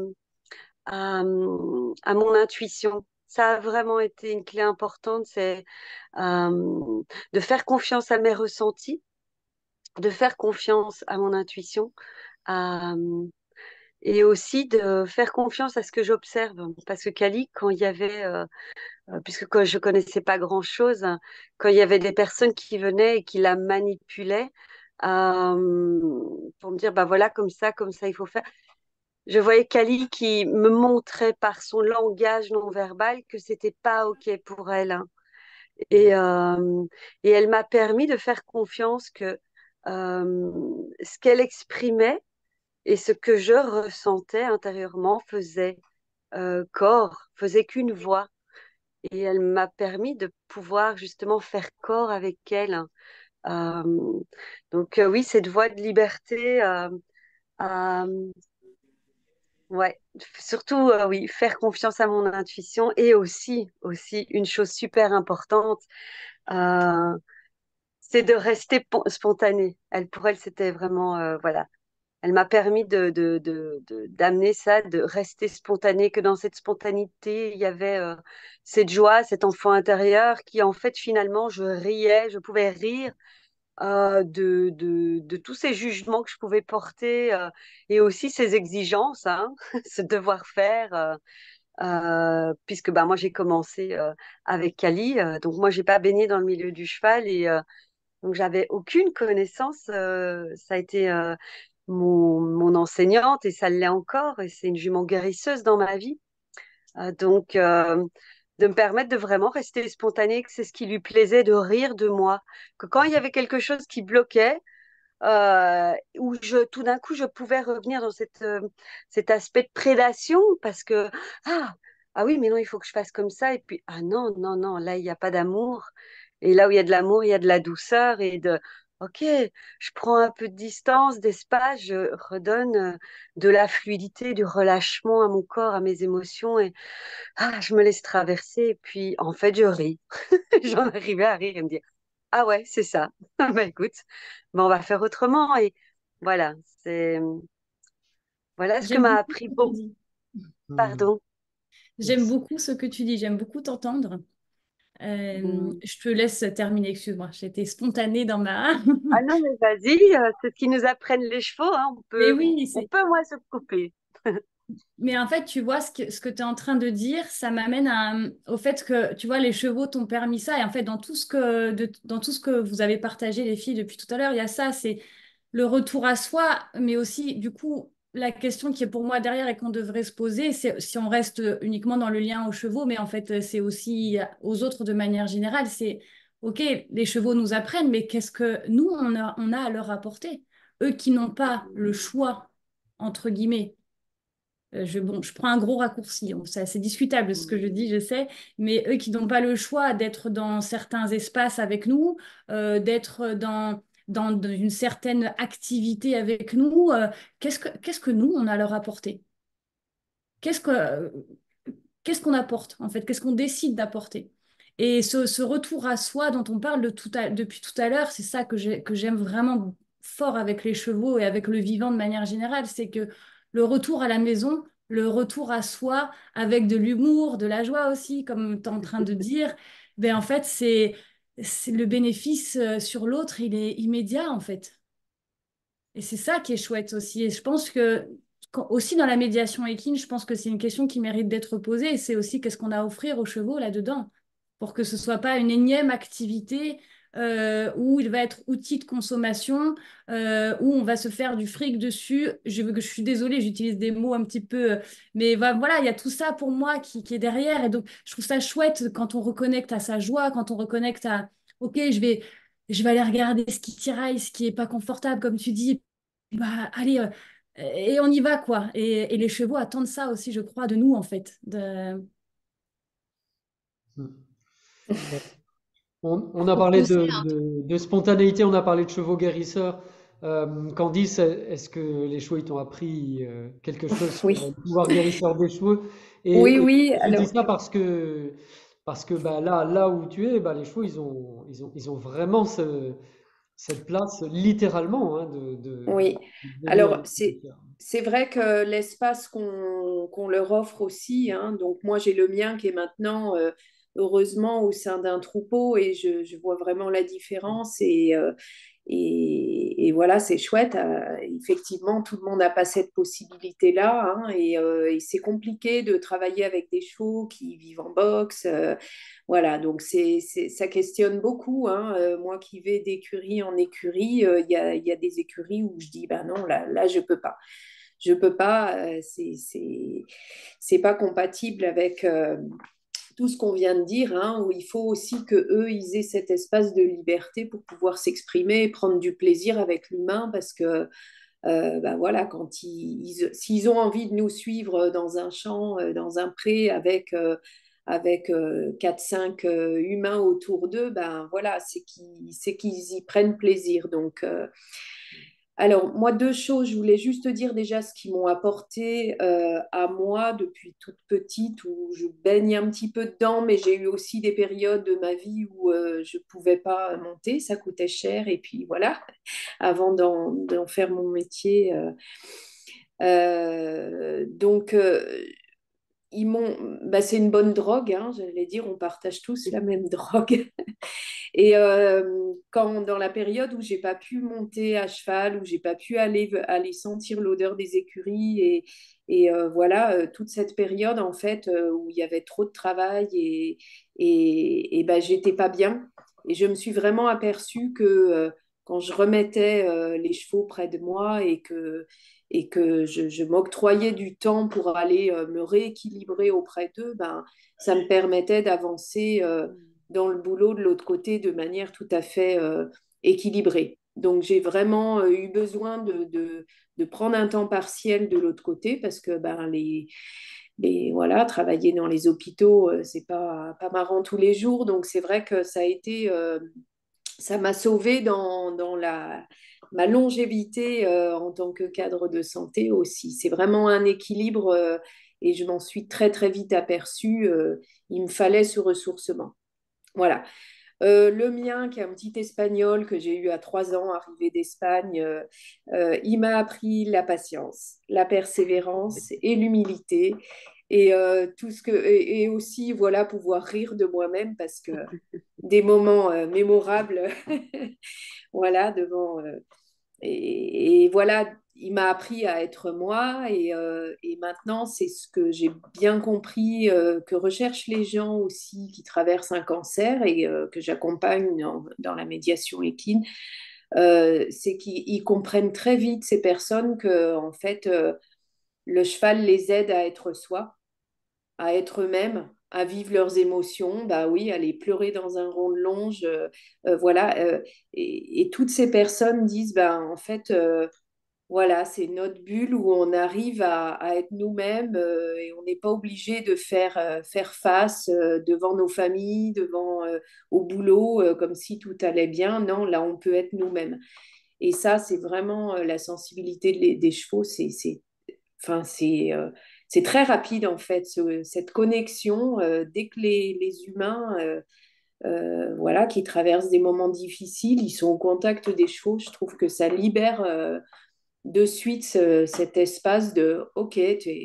à mon intuition. Ça a vraiment été une clé importante, c'est de faire confiance à mes ressentis, de faire confiance à mon intuition, euh, et aussi de faire confiance à ce que j'observe. Parce que Kali, quand il y avait, puisque quand je connaissais pas grand-chose, hein, quand il y avait des personnes qui venaient et qui la manipulaient pour me dire, bah voilà, comme ça, il faut faire. Je voyais Kali qui me montrait par son langage non verbal que c'était pas OK pour elle, hein. Et, euh, et elle m'a permis de faire confiance que ce qu'elle exprimait et ce que je ressentais intérieurement faisait corps, faisait qu'une voix. Et elle m'a permis de pouvoir justement faire corps avec elle, hein. Donc oui, cette voie de liberté, euh, ouais, surtout oui, faire confiance à mon intuition et aussi une chose super importante, euh, c'est de rester spontanée. Pour elle, c'était vraiment voilà. Elle m'a permis d'amener ça, de rester spontanée, que dans cette spontanéité, il y avait cette joie, cet enfant intérieur qui, en fait, finalement, je riais, je pouvais rire de tous ces jugements que je pouvais porter et aussi ces exigences, hein, ce devoir faire, puisque bah, moi, j'ai commencé avec Cali. Donc, moi, j'ai pas baigné dans le milieu du cheval et donc, j'avais aucune connaissance. Ça a été mon enseignante et ça l'est encore. Et c'est une jument guérisseuse dans ma vie. Donc, de me permettre de vraiment rester spontanée, que c'est ce qui lui plaisait, de rire de moi. Que quand il y avait quelque chose qui bloquait, où tout d'un coup, je pouvais revenir dans cet aspect de prédation parce que, ah, ah oui, mais non, il faut que je fasse comme ça. Et puis, ah non, non, non, là, il n'y a pas d'amour. Et là où il y a de l'amour, il y a de la douceur OK, je prends un peu de distance, d'espace, je redonne de la fluidité, du relâchement à mon corps, à mes émotions et je me laisse traverser. Et puis, en fait, je ris. J'en arrivais à rire et me dire, ah ouais, c'est ça. Bah écoute, on va faire autrement. Et voilà, c'est voilà ce que J'aime m'a beaucoup appris. ce que tu Bon, dis. Hmm, pardon. J'aime merci. beaucoup ce que tu dis. J'aime beaucoup t'entendre. Hmm. Je te laisse terminer. Excuse-moi, j'étais spontanée dans ma. Ah non, mais vas-y, c'est ce qui nous apprennent les chevaux, hein. Mais oui, On peut, moi, se couper. mais en fait, tu vois, ce que tu es en train de dire, ça m'amène au fait que, tu vois, les chevaux t'ont permis ça. Et en fait, dans tout ce que vous avez partagé, les filles, depuis tout à l'heure, il y a ça, c'est le retour à soi, mais aussi, du coup, la question qui est pour moi derrière et qu'on devrait se poser, c'est si on reste uniquement dans le lien aux chevaux, mais en fait, c'est aussi aux autres de manière générale. C'est, OK, les chevaux nous apprennent, mais qu'est-ce que nous, on a à leur apporter? Eux qui n'ont pas le choix, entre guillemets. Bon, je prends un gros raccourci, c'est assez discutable ce que je dis, je sais, mais eux qui n'ont pas le choix d'être dans certains espaces avec nous, d'être dans une certaine activité avec nous, qu'est-ce que nous, on a à leur apporter? Qu'est-ce que, qu'est-ce qu'on apporte, en fait? Qu'est-ce qu'on décide d'apporter? Et ce retour à soi dont on parle depuis tout à l'heure, c'est ça que j'aime vraiment fort avec les chevaux et avec le vivant de manière générale, c'est que le retour à la maison, le retour à soi avec de l'humour, de la joie aussi, comme tu es en train de dire, ben en fait, c'est le bénéfice sur l'autre, il est immédiat en fait. Et c'est ça qui est chouette aussi. Et je pense que aussi dans la médiation équine, je pense que c'est une question qui mérite d'être posée. Et c'est aussi qu'est-ce qu'on a à offrir aux chevaux là-dedans, pour que ce soit pas une énième activité où il va être outil de consommation, où on va se faire du fric dessus. Je suis désolée, j'utilise des mots un petit peu, mais voilà, il y a tout ça pour moi qui est derrière. Et donc, je trouve ça chouette quand on reconnecte à sa joie, quand on reconnecte à, OK, je vais aller regarder ce qui tiraille, ce qui est pas confortable, comme tu dis. Bah, allez, et on y va, quoi. Et les chevaux attendent ça aussi, je crois, de nous, en fait. On a Faut parlé pousser un de spontanéité, on a parlé de chevaux guérisseurs. Candice, est-ce que les chevaux ils t'ont appris quelque chose sur Oui, le pouvoir guérisseur des chevaux? oui, Et oui. je dis Alors, ça parce que bah, là où tu es, bah, les chevaux ils ont vraiment cette place littéralement hein, oui. de devenir Alors, un guérisseur. c'est vrai que l'espace qu'on leur offre aussi, hein, donc moi j'ai le mien qui est maintenant heureusement au sein d'un troupeau et je vois vraiment la différence et voilà, c'est chouette. Effectivement, tout le monde n'a pas cette possibilité-là, hein, et c'est compliqué de travailler avec des chevaux qui vivent en boxe. Voilà, donc ça questionne beaucoup, hein. Moi qui vais d'écurie en écurie, il y a des écuries où je dis, ben non, là je peux pas. Je peux pas, c'est pas compatible avec tout ce qu'on vient de dire, hein, où il faut aussi que eux ils aient cet espace de liberté pour pouvoir s'exprimer et prendre du plaisir avec l'humain, parce que ben voilà, s'ils ont envie de nous suivre dans un champ, dans un pré avec 4-5 humains autour d'eux, ben voilà, c'est qu'ils y prennent plaisir. Donc, alors, moi, deux choses. Je voulais juste te dire déjà ce qu'ils m'ont apporté à moi depuis toute petite, où je baigne un petit peu dedans, mais j'ai eu aussi des périodes de ma vie où je ne pouvais pas monter, ça coûtait cher, et puis voilà, avant d'en faire mon métier. Donc, bah, c'est une bonne drogue, hein, j'allais dire, on partage tous la même drogue. Et dans la période où j'ai pas pu monter à cheval, où j'ai pas pu aller sentir l'odeur des écuries et voilà, toute cette période en fait où il y avait trop de travail et ben, j'étais pas bien. Et je me suis vraiment aperçue que quand je remettais les chevaux près de moi et que je m'octroyais du temps pour aller me rééquilibrer auprès d'eux, ben, ça me permettait d'avancer dans le boulot de l'autre côté de manière tout à fait équilibrée. Donc j'ai vraiment eu besoin de prendre un temps partiel de l'autre côté parce que ben, voilà, travailler dans les hôpitaux, c'est pas marrant tous les jours. Donc c'est vrai que ça a été, ça m'a sauvée dans ma longévité en tant que cadre de santé aussi. C'est vraiment un équilibre et je m'en suis très très vite aperçue. Il me fallait ce ressourcement. Voilà. Le mien, qui est un petit espagnol que j'ai eu à 3 ans, arrivé d'Espagne, il m'a appris la patience, la persévérance et l'humilité. Et aussi, voilà, pouvoir rire de moi-même parce que des moments mémorables, voilà, devant. Et voilà, il m'a appris à être moi et maintenant, c'est ce que j'ai bien compris que recherchent les gens aussi qui traversent un cancer et que j'accompagne dans la médiation équine. c'est qu'ils comprennent très vite, ces personnes, que en fait, le cheval les aide à être soi, à être eux-mêmes, à vivre leurs émotions, bah oui, aller pleurer dans un rond de longe, voilà. Et toutes ces personnes disent, bah, en fait, voilà, c'est notre bulle où on arrive à être nous-mêmes et on n'est pas obligé de faire face devant nos familles, au boulot, comme si tout allait bien. Non, là, on peut être nous-mêmes. Et ça, c'est vraiment la sensibilité des chevaux. Enfin, c'est très rapide, en fait, cette connexion. Dès que les humains, voilà, qui traversent des moments difficiles, ils sont au contact des chevaux, je trouve que ça libère de suite cet espace de OK,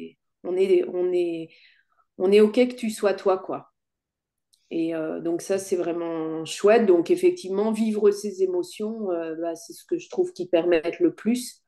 on est OK que tu sois toi, quoi. Et donc ça, c'est vraiment chouette. Donc effectivement, vivre ses émotions, bah, c'est ce que je trouve qui permet le plus.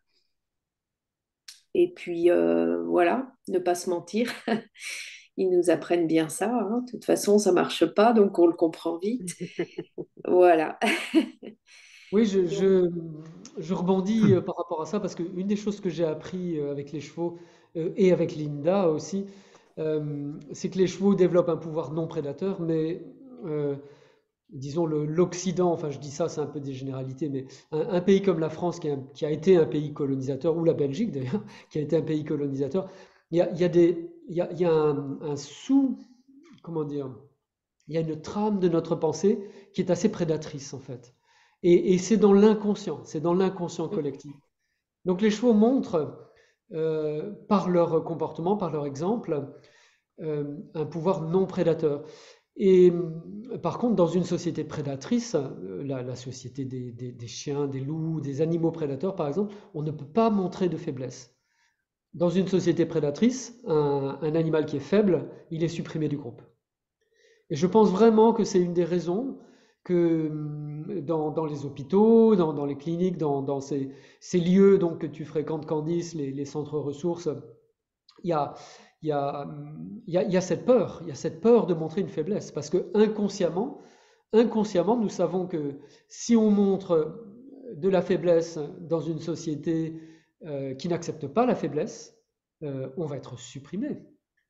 Et puis voilà, ne pas se mentir. Ils nous apprennent bien ça, hein. De toute façon, ça marche pas, donc on le comprend vite. Voilà. Oui, Donc, je rebondis par rapport à ça parce qu'une des choses que j'ai appris avec les chevaux et avec Linda aussi, c'est que les chevaux développent un pouvoir non prédateur, mais euh, disons l'Occident, enfin je dis ça, c'est un peu des généralités, mais un pays comme la France qui a été un pays colonisateur, ou la Belgique d'ailleurs, qui a été un pays colonisateur, il y a il y a un sous, comment dire, il y a une trame de notre pensée qui est assez prédatrice en fait. Et c'est dans l'inconscient collectif. Donc les chevaux montrent, par leur comportement, par leur exemple, un pouvoir non prédateur. Et par contre, dans une société prédatrice, la société des chiens, des loups, des animaux prédateurs par exemple, on ne peut pas montrer de faiblesse. Dans une société prédatrice, un animal qui est faible, il est supprimé du groupe. Et je pense vraiment que c'est une des raisons que dans les hôpitaux, dans les cliniques, dans ces lieux donc, que tu fréquentes, Candice, les centres ressources, il y a, il y a, il y a cette peur, il y a cette peur de montrer une faiblesse, parce que inconsciemment, nous savons que si on montre de la faiblesse dans une société qui n'accepte pas la faiblesse, on va être supprimé.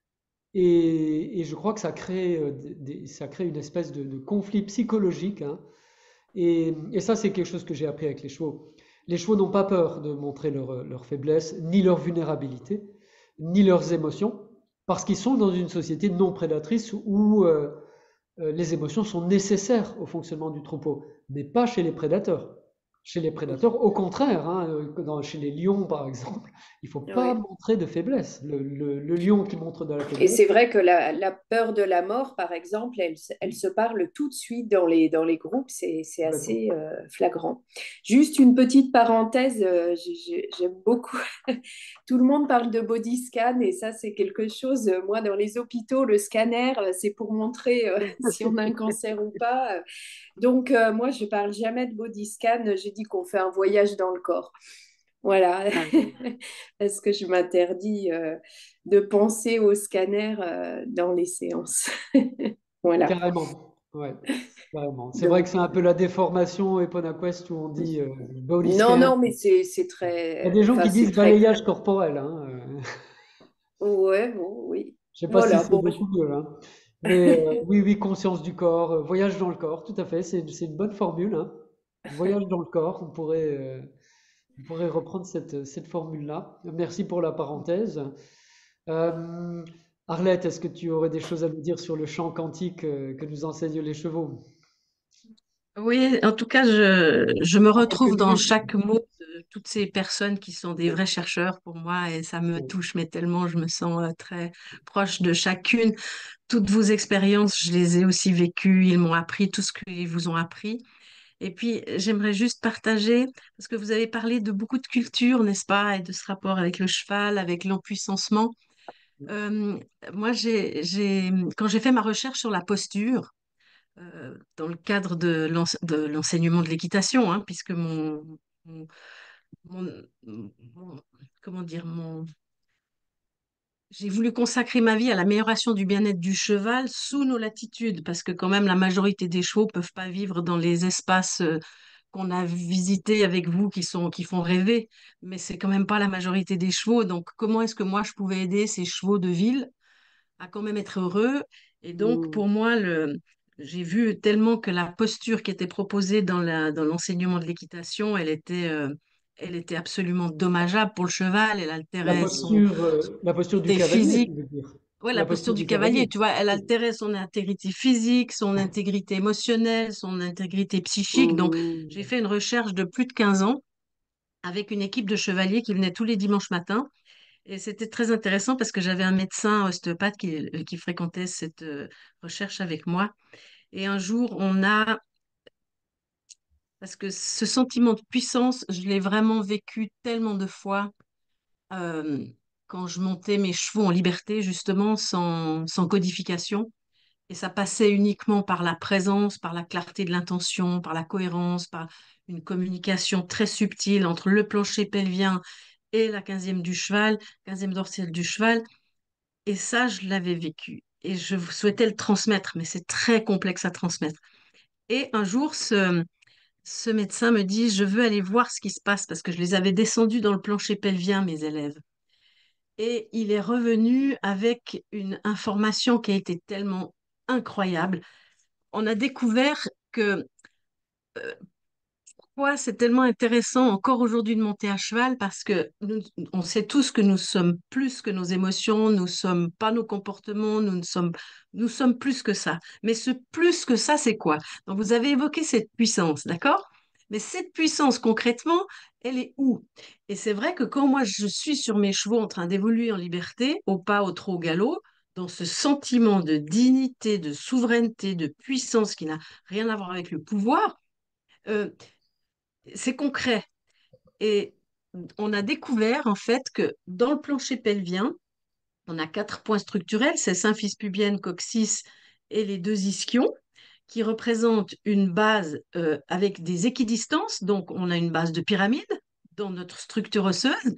Et je crois que ça crée une espèce de conflit psychologique, hein. Et ça, c'est quelque chose que j'ai appris avec les chevaux. Les chevaux n'ont pas peur de montrer leur faiblesse, ni leur vulnérabilité, ni leurs émotions, parce qu'ils sont dans une société non prédatrice où les émotions sont nécessaires au fonctionnement du troupeau, mais pas chez les prédateurs. Chez les prédateurs, au contraire, hein, chez les lions par exemple, il ne faut pas ouais. montrer de faiblesse. Le lion qui montre de la Et faiblesse, c'est vrai que la peur de la mort, par exemple, elle se parle tout de suite dans les groupes, c'est complètement. assez flagrant. Juste une petite parenthèse, j'aime beaucoup. Tout le monde parle de body scan et ça, c'est quelque chose, moi, dans les hôpitaux, le scanner, c'est pour montrer si on a un cancer ou pas. Donc, moi, je parle jamais de body scan, je dis qu'on fait un voyage dans le corps. Voilà, Ah oui. parce que je m'interdis de penser au scanner dans les séances. Voilà. Carrément, ouais, carrément. C'est vrai que Donc, c'est un peu la déformation EponaQuest où on dit body non, scan. non, mais c'est Il y a des très, gens enfin, qui c'est disent très, balayage corporel, hein. ouais, bon, oui. Je sais pas si Voilà, c'est bon, beaucoup mieux, hein. Mais oui, oui, conscience du corps, voyage dans le corps, tout à fait. C'est une bonne formule, hein. Voyage dans le corps, on pourrait reprendre cette formule-là. Merci pour la parenthèse. Euh, Arlette, est-ce que tu aurais des choses à nous dire sur le chant quantique que nous enseignent les chevaux? Oui, en tout cas, je me En quelques retrouve dans minutes. chaque mot de toutes ces personnes qui sont des vrais chercheurs pour moi et ça me Oui. touche, mais tellement je me sens très proche de chacune. Toutes vos expériences, je les ai aussi vécues, ils m'ont appris tout ce qu'ils vous ont appris. Et puis, j'aimerais juste partager, parce que vous avez parlé de beaucoup de cultures, n'est-ce pas, et de ce rapport avec le cheval, avec l'empuissancement. Euh, Moi, quand j'ai fait ma recherche sur la posture, dans le cadre de l'enseignement de l'équitation, hein, puisque mon- mon- mon- comment dire, j'ai voulu consacrer ma vie à l'amélioration du bien-être du cheval sous nos latitudes, parce que quand même la majorité des chevaux peuvent pas vivre dans les espaces qu'on a visités avec vous qui font rêver, mais c'est quand même pas la majorité des chevaux. Donc, comment est-ce que moi, je pouvais aider ces chevaux de ville à quand même être heureux? Et donc, Mm. pour moi, j'ai vu tellement que la posture qui était proposée dans l'enseignement de l'équitation, elle était absolument dommageable pour le cheval. Elle altérait son La posture du intégrité cavalier, physique. tu veux dire. Ouais, la La posture posture du du cavalier, cavalier. tu vois, elle Oui. altérait son intégrité physique, son intégrité émotionnelle, son intégrité psychique. Donc, j'ai Mm. fait une recherche de plus de 15 ans avec une équipe de chevaliers qui venait tous les dimanches matins. Et c'était très intéressant parce que j'avais un médecin ostéopathe qui fréquentait cette recherche avec moi. Et un jour, parce que ce sentiment de puissance, je l'ai vraiment vécu tellement de fois euh, quand je montais mes chevaux en liberté, justement, sans codification. Et ça passait uniquement par la présence, par la clarté de l'intention, par la cohérence, par une communication très subtile entre le plancher pelvien et la quinzième du cheval, quinzième dorsale du cheval. Et ça, je l'avais vécu. Et je souhaitais le transmettre, mais c'est très complexe à transmettre. Et un jour, ce médecin me dit, je veux aller voir ce qui se passe parce que je les avais descendus dans le plancher pelvien, mes élèves. Et il est revenu avec une information qui a été tellement incroyable. On a découvert que ouais, c'est tellement intéressant encore aujourd'hui de monter à cheval parce que on sait tous que nous sommes plus que nos émotions, nous sommes pas nos comportements, nous sommes plus que ça. Mais ce plus que ça, c'est quoi? Donc vous avez évoqué cette puissance, d'accord? Mais cette puissance concrètement, elle est où? Et c'est vrai que quand moi je suis sur mes chevaux en train d'évoluer en liberté, au pas, au trot, au galop, dans ce sentiment de dignité, de souveraineté, de puissance qui n'a rien à voir avec le pouvoir, euh, c'est concret. Et on a découvert en fait que dans le plancher pelvien, on a 4 points structurels, c'est symphyse pubienne, coccyx et les 2 ischions, qui représentent une base avec des équidistances. Donc, on a une base de pyramide dans notre structure osseuse.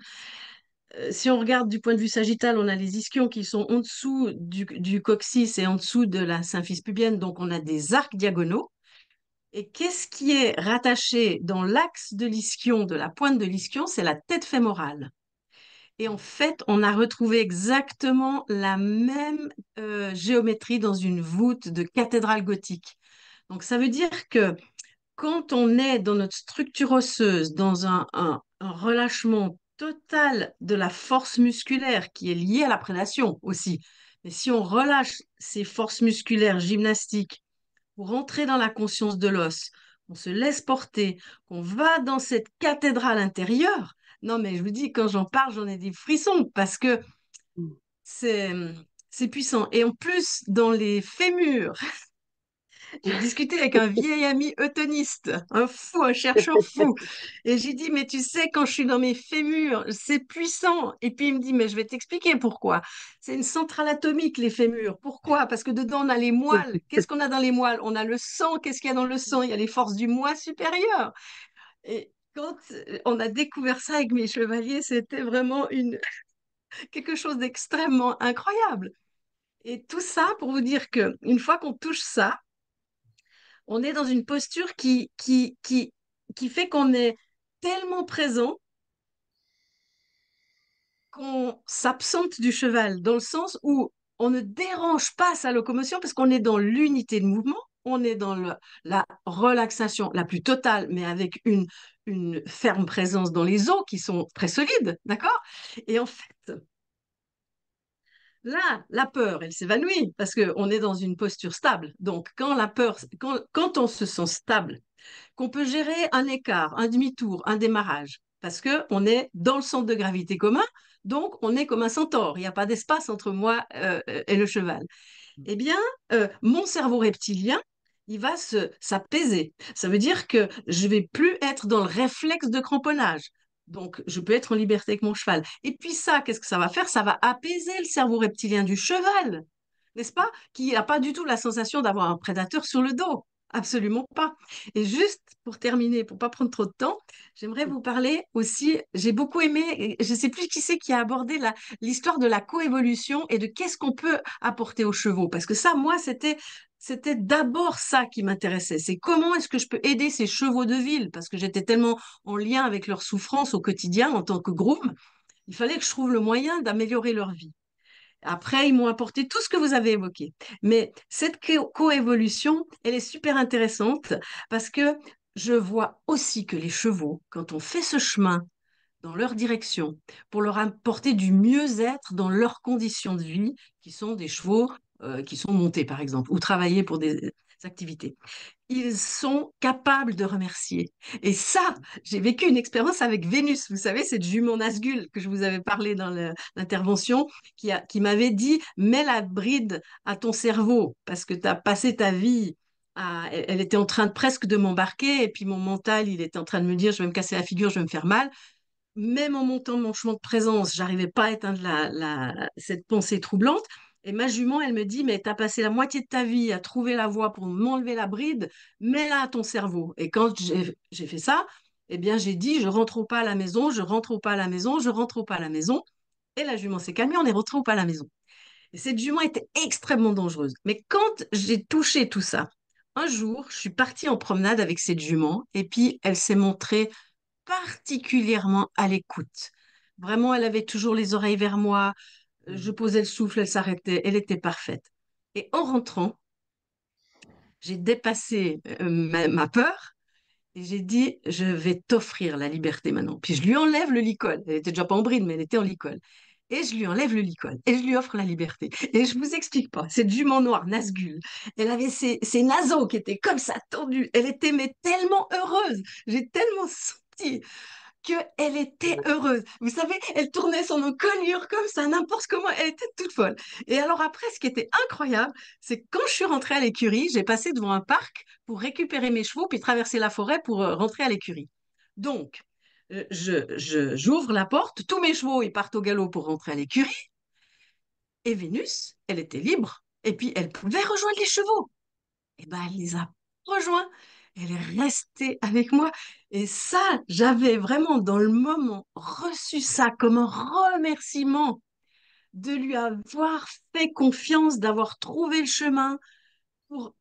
Si on regarde du point de vue sagittal, on a les ischions qui sont en dessous du coccyx et en dessous de la symphyse pubienne. Donc, on a des arcs diagonaux. Et qu'est-ce qui est rattaché dans l'axe de l'ischion, de la pointe de l'ischion? C'est la tête fémorale. Et en fait, on a retrouvé exactement la même géométrie dans une voûte de cathédrale gothique. Donc, ça veut dire que quand on est dans notre structure osseuse, dans un relâchement total de la force musculaire qui est liée à la prédation aussi, mais si on relâche ces forces musculaires gymnastiques pour rentrer dans la conscience de l'os, on se laisse porter, qu'on va dans cette cathédrale intérieure. Non, mais je vous dis, quand j'en parle, j'en ai des frissons parce que c'est, c'est puissant. Et en plus, dans les fémurs, j'ai discuté avec un vieil ami eutoniste, un fou, un chercheur fou. Et j'ai dit, mais tu sais, quand je suis dans mes fémurs, c'est puissant. Et puis il me dit, mais je vais t'expliquer pourquoi. C'est une centrale atomique, les fémurs. Pourquoi? Parce que dedans, on a les moelles. Qu'est-ce qu'on a dans les moelles? On a le sang. Qu'est-ce qu'il y a dans le sang? Il y a les forces du moi supérieur. Et quand on a découvert ça avec mes chevaliers, c'était vraiment quelque chose d'extrêmement incroyable. Et tout ça pour vous dire que une fois qu'on touche ça, on est dans une posture qui fait qu'on est tellement présent qu'on s'absente du cheval, dans le sens où on ne dérange pas sa locomotion parce qu'on est dans l'unité de mouvement, on est dans la relaxation la plus totale, mais avec une ferme présence dans les os qui sont très solides, d'accord? Et en fait, là, la peur, elle s'évanouit parce qu'on est dans une posture stable. Donc, quand on se sent stable, qu'on peut gérer un écart, un demi-tour, un démarrage, parce qu'on est dans le centre de gravité commun, donc on est comme un centaure, il n'y a pas d'espace entre moi et le cheval. Eh bien, mon cerveau reptilien, il va s'apaiser. Ça veut dire que je vais plus être dans le réflexe de cramponnage. Donc, je peux être en liberté avec mon cheval. Et puis ça, qu'est-ce que ça va faire? Ça va apaiser le cerveau reptilien du cheval, n'est-ce pas? Qui n'a pas du tout la sensation d'avoir un prédateur sur le dos. Absolument pas. Et juste pour terminer, pour pas prendre trop de temps, j'aimerais vous parler aussi, j'ai beaucoup aimé, et je ne sais plus qui c'est qui a abordé l'histoire de la coévolution et de qu'est-ce qu'on peut apporter aux chevaux. Parce que ça, moi, c'était d'abord ça qui m'intéressait. C'est comment est-ce que je peux aider ces chevaux de ville, parce que j'étais tellement en lien avec leur souffrance au quotidien en tant que groom. Il fallait que je trouve le moyen d'améliorer leur vie. Après, ils m'ont apporté tout ce que vous avez évoqué. Mais cette coévolution, elle est super intéressante parce que je vois aussi que les chevaux, quand on fait ce chemin dans leur direction pour leur apporter du mieux-être dans leurs conditions de vie, qui sont des chevaux qui sont montés, par exemple, ou travailler pour des activités, ils sont capables de remercier. Et ça, j'ai vécu une expérience avec Vénus. Vous savez, cette jument Nazgûl que je vous avais parlé dans l'intervention, qui m'avait dit, mets la bride à ton cerveau parce que tu as passé ta vie elle était en train presque de m'embarquer et puis mon mental, il était en train de me dire, je vais me casser la figure, je vais me faire mal. Même en montant mon chemin de présence, j'arrivais pas à éteindre cette pensée troublante. Et ma jument, elle me dit, mais tu as passé la moitié de ta vie à trouver la voie pour m'enlever la bride, mets-la à ton cerveau. Et quand j'ai fait ça, eh bien, j'ai dit, je rentre au pas à la maison, je rentre au pas à la maison, je rentre au pas à la maison. Et la jument s'est calmée, on est rentré au pas à la maison. Et cette jument était extrêmement dangereuse. Mais quand j'ai touché tout ça, un jour, je suis partie en promenade avec cette jument et puis elle s'est montrée particulièrement à l'écoute. Vraiment, elle avait toujours les oreilles vers moi. Je posais le souffle, elle s'arrêtait. Elle était parfaite. Et en rentrant, j'ai dépassé ma peur et j'ai dit, je vais t'offrir la liberté maintenant. Puis je lui enlève le licol. Elle était déjà pas en bride, mais elle était en licol. Et je lui enlève le licol et je lui offre la liberté. Et je vous explique pas, cette jument noire, Nazgûl, elle avait ses naseaux qui étaient comme ça tendus. Elle était mais tellement heureuse. J'ai tellement senti qu'elle était heureuse. Vous savez, elle tournait son encolure comme ça, n'importe comment, elle était toute folle. Et alors après, ce qui était incroyable, c'est que quand je suis rentrée à l'écurie, j'ai passé devant un parc pour récupérer mes chevaux, puis traverser la forêt pour rentrer à l'écurie. Donc, j'ouvre la porte, tous mes chevaux, ils partent au galop pour rentrer à l'écurie, et Vénus, elle était libre, et puis elle pouvait rejoindre les chevaux. Et ben, elle les a rejoints. Elle est restée avec moi. Et ça, j'avais vraiment dans le moment reçu ça comme un remerciement de lui avoir fait confiance, d'avoir trouvé le chemin pour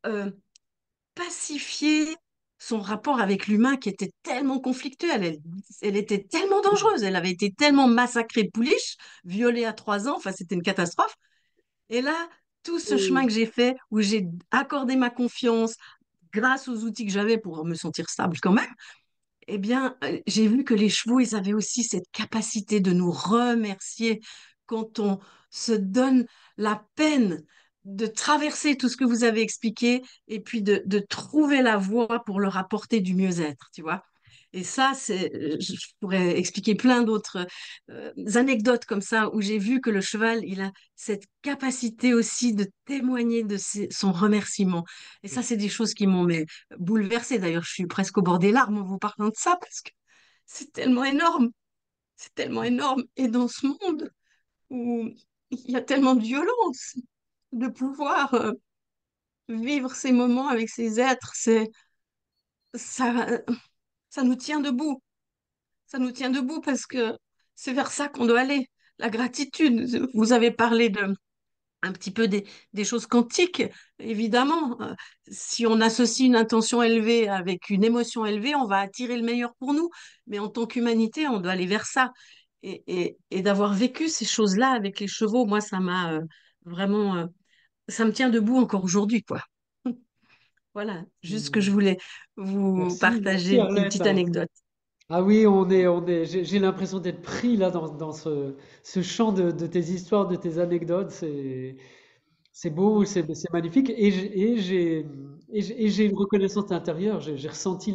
pacifier son rapport avec l'humain qui était tellement conflictuel. Elle était tellement dangereuse. Elle avait été tellement massacrée pouliche, violée à 3 ans. Enfin, c'était une catastrophe. Et là, tout ce chemin que j'ai fait, où j'ai accordé ma confiance, grâce aux outils que j'avais pour me sentir stable quand même, eh bien, j'ai vu que les chevaux, ils avaient aussi cette capacité de nous remercier quand on se donne la peine de traverser tout ce que vous avez expliqué et puis de trouver la voie pour leur apporter du mieux-être, tu vois. Et ça, je pourrais expliquer plein d'autres anecdotes comme ça où j'ai vu que le cheval, il a cette capacité aussi de témoigner de son remerciement. Et ça, c'est des choses qui m'ont bouleversée. D'ailleurs, je suis presque au bord des larmes en vous parlant de ça parce que c'est tellement énorme. C'est tellement énorme. Et dans ce monde où il y a tellement de violence, de pouvoir vivre ces moments avec ces êtres, ça, ça nous tient debout. Ça nous tient debout parce que c'est vers ça qu'on doit aller. La gratitude. Vous avez parlé un petit peu des choses quantiques, évidemment. Si on associe une intention élevée avec une émotion élevée, on va attirer le meilleur pour nous. Mais en tant qu'humanité, on doit aller vers ça. Et d'avoir vécu ces choses-là avec les chevaux, moi, ça m'a vraiment, ça me tient debout encore aujourd'hui, quoi. Voilà, juste ce que je voulais vous Merci partager, une Arlette. petite anecdote. Ah oui, j'ai l'impression d'être pris là dans ce champ de tes histoires, de tes anecdotes. C'est beau, c'est magnifique. Et j'ai une reconnaissance intérieure. J'ai ressenti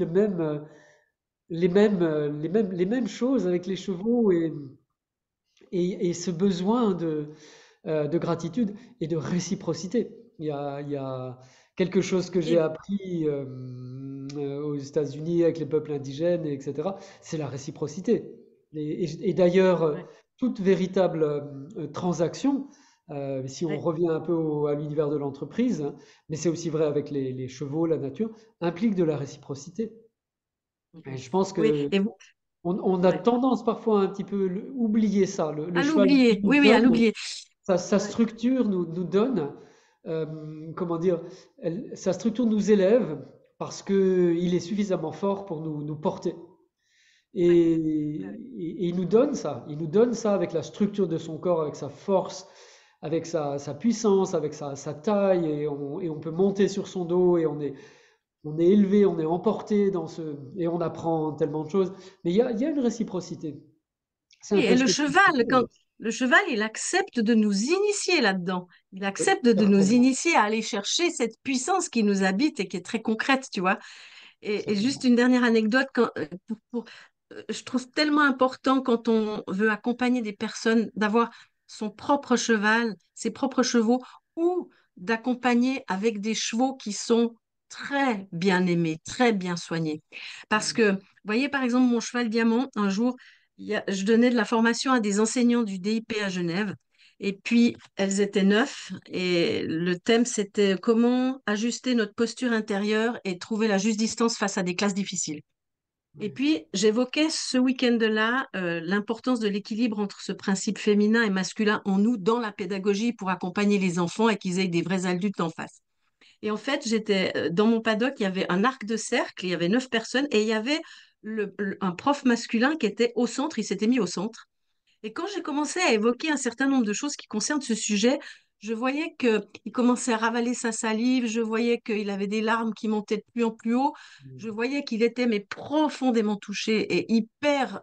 les mêmes choses avec les chevaux et ce besoin de gratitude et de réciprocité. Il y a quelque chose que j'ai Et, appris aux États-Unis avec les peuples indigènes, etc. C'est la réciprocité. Et d'ailleurs, ouais, toute véritable transaction, si on ouais, revient un peu à l'univers de l'entreprise, hein, mais c'est aussi vrai avec les chevaux, la nature, implique de la réciprocité. Et ouais. je pense Oui, que et vous, on a ouais. tendance parfois à un petit peu oublier ça. Le À cheval qui l'oublier, nous oui, oui, à donne, l'oublier. sa Ouais, structure nous donne, comment dire, sa structure nous élève parce qu'il est suffisamment fort pour nous porter. Et il nous donne ça avec la structure de son corps, avec sa force, avec sa puissance, avec sa taille, et on peut monter sur son dos, et on est élevé, on est emporté et on apprend tellement de choses. Mais il y a une réciprocité. C'est un Oui, peu et ce le que tu cheval, disais. quand le cheval, il accepte de nous initier là-dedans. Il Oui, accepte de nous certainement. initier à aller chercher cette puissance qui nous habite et qui est très concrète, tu vois. Et juste Certainement. une dernière anecdote, je trouve tellement important quand on veut accompagner des personnes d'avoir son propre cheval, ses propres chevaux, ou d'accompagner avec des chevaux qui sont très bien aimés, très bien soignés. Parce que, vous voyez, par exemple, mon cheval diamant, un jour, je donnais de la formation à des enseignants du DIP à Genève. Et puis, elles étaient 9 et le thème, c'était comment ajuster notre posture intérieure et trouver la juste distance face à des classes difficiles. Et puis, j'évoquais ce week-end-là l'importance de l'équilibre entre ce principe féminin et masculin en nous dans la pédagogie pour accompagner les enfants et qu'ils aient des vrais adultes en face. Et en fait, j'étais dans mon paddock, il y avait un arc de cercle, il y avait 9 personnes et il y avait un prof masculin qui était au centre, il s'était mis au centre. Et quand j'ai commencé à évoquer un certain nombre de choses qui concernent ce sujet, je voyais qu'il commençait à ravaler sa salive, je voyais qu'il avait des larmes qui montaient de plus en plus haut, je voyais qu'il était mais profondément touché et hyper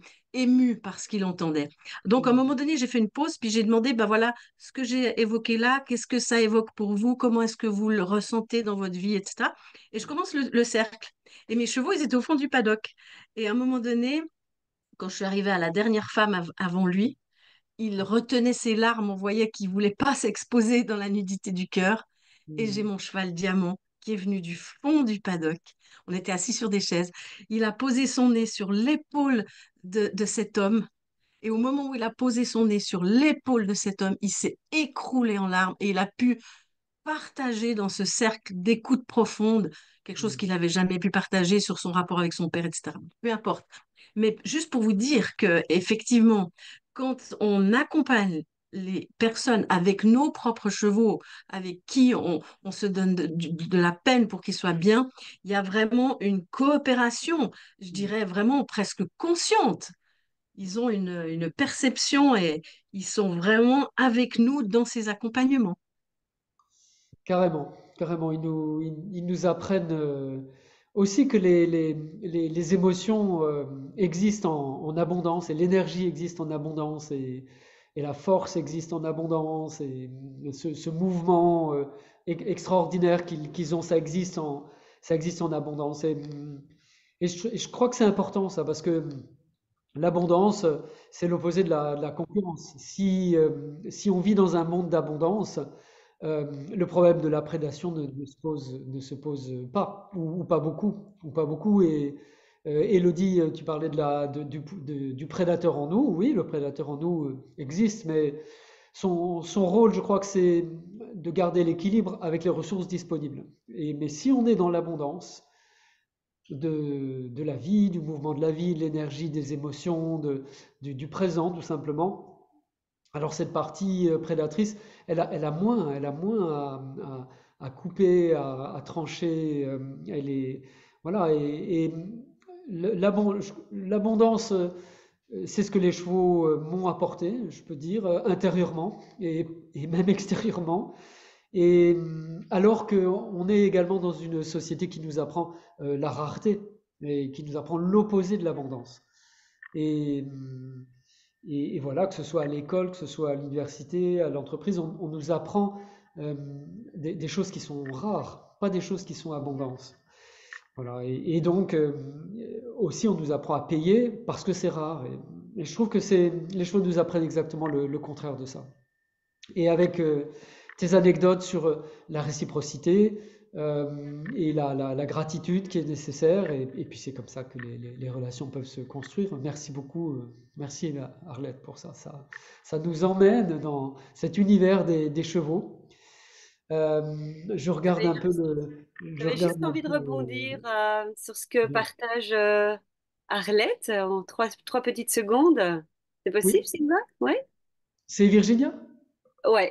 ému par ce qu'il entendait. Donc à un moment donné, j'ai fait une pause, puis j'ai demandé, ben voilà, ce que j'ai évoqué là, qu'est-ce que ça évoque pour vous, comment est-ce que vous le ressentez dans votre vie, etc. Et je commence le cercle. Et mes chevaux, ils étaient au fond du paddock. Et à un moment donné, quand je suis arrivée à la dernière femme avant lui, il retenait ses larmes, on voyait qu'il voulait pas s'exposer dans la nudité du cœur. Et j'ai Mm. mon cheval diamant qui est venu du fond du paddock. On était assis sur des chaises. Il a posé son nez sur l'épaule de cet homme. Et au moment où il a posé son nez sur l'épaule de cet homme, il s'est écroulé en larmes et il a pu partager dans ce cercle d'écoute profonde quelque chose Mm. qu'il n'avait jamais pu partager sur son rapport avec son père, etc. Peu importe. Mais juste pour vous dire que effectivement, quand on accompagne les personnes avec nos propres chevaux, avec qui on se donne de la peine pour qu'ils soient bien, il y a vraiment une coopération, je dirais vraiment presque consciente. Ils ont une perception et ils sont vraiment avec nous dans ces accompagnements. Carrément, carrément. Ils nous apprennent aussi que les émotions existent en abondance, et l'énergie existe en abondance, et la force existe en abondance, et ce mouvement extraordinaire qu'ils ont, ça existe en abondance. Et je crois que c'est important ça, parce que l'abondance, c'est l'opposé de la concurrence. Si on vit dans un monde d'abondance, le problème de la prédation ne se pose pas, ou pas beaucoup, ou pas beaucoup. Et Élodie, tu parlais du prédateur en nous. Oui, le prédateur en nous existe, mais son rôle, je crois que c'est de garder l'équilibre avec les ressources disponibles. Mais si on est dans l'abondance de la vie, du mouvement de la vie, de l'énergie, des émotions, du présent, tout simplement, alors cette partie prédatrice, elle a moins à couper, à trancher. Elle est, voilà, et l'abondance, c'est ce que les chevaux m'ont apporté, je peux dire, intérieurement et même extérieurement. Alors qu'on est également dans une société qui nous apprend la rareté et qui nous apprend l'opposé de l'abondance. Et, hum, et voilà, que ce soit à l'école, que ce soit à l'université, à l'entreprise, on nous apprend euh, des choses qui sont rares, pas des choses qui sont abondantes. Voilà, et donc aussi on nous apprend à payer parce que c'est rare. Et je trouve que les choses nous apprennent exactement le contraire de ça. Et avec tes anecdotes sur la réciprocité et la gratitude qui est nécessaire, et puis c'est comme ça que les relations peuvent se construire. Merci beaucoup, merci Arlette pour ça. Ça nous emmène dans cet univers des chevaux. Je regarde J'avais un peu le. Je j'avais juste regarde un envie de peu rebondir sur ce que partage Arlette en trois petites secondes. C'est Oui, possible, Sylvain? Oui? c'est Virginia? Ouais.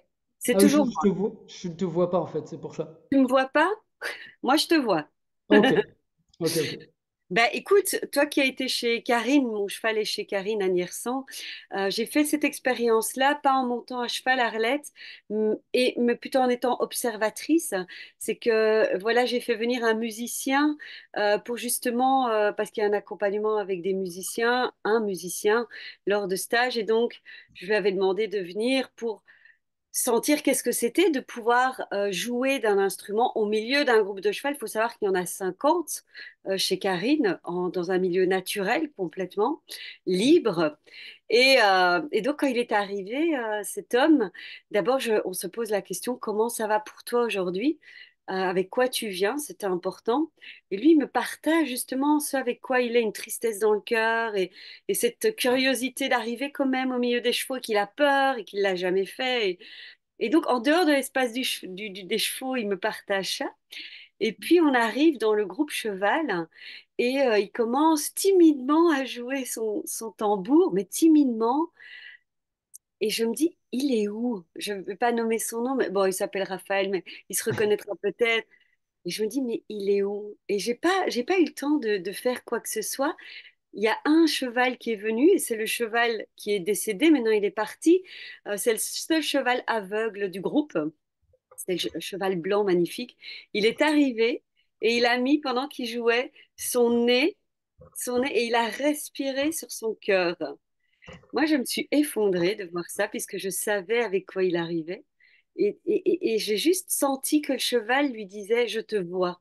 C'est Ah oui, toujours moi. je ne te vois pas en fait, c'est pour ça. Tu me vois pas? Moi, je te vois. Ok, ok, ok. Ben, écoute, toi qui as été chez Karine, mon cheval est chez Karine à Niersan, j'ai fait cette expérience-là, pas en montant à cheval à Arlette, mais plutôt en étant observatrice. C'est que, voilà, j'ai fait venir un musicien pour justement, parce qu'il y a un accompagnement avec des musiciens, un musicien lors de stage, et donc je lui avais demandé de venir pour sentir qu'est-ce que c'était de pouvoir jouer d'un instrument au milieu d'un groupe de cheval. Il faut savoir qu'il y en a 50 chez Karine, dans un milieu naturel complètement, libre. Et donc, quand il est arrivé, cet homme, d'abord, on se pose la question, comment ça va pour toi aujourd'hui? Avec quoi tu viens? C'était important. Et lui, il me partage justement ce avec quoi il a une tristesse dans le cœur et cette curiosité d'arriver quand même au milieu des chevaux, qu'il a peur et qu'il l'a jamais fait. Et donc, en dehors de l'espace des chevaux, il me partage ça. Et puis, on arrive dans le groupe cheval et il commence timidement à jouer son tambour, mais timidement. Et je me dis, il est où? Je ne vais pas nommer son nom, mais bon, il s'appelle Raphaël, mais il se reconnaîtra peut-être. Et je me dis, mais il est où? Et j'ai pas eu le temps de faire quoi que ce soit. Il y a un cheval qui est venu, et c'est le cheval qui est décédé, maintenant il est parti. C'est le seul cheval aveugle du groupe. C'était un cheval blanc magnifique. Il est arrivé et il a mis, pendant qu'il jouait, son nez, et il a respiré sur son cœur. Moi, je me suis effondrée de voir ça, puisque je savais avec quoi il arrivait. Et j'ai juste senti que le cheval lui disait, je te vois.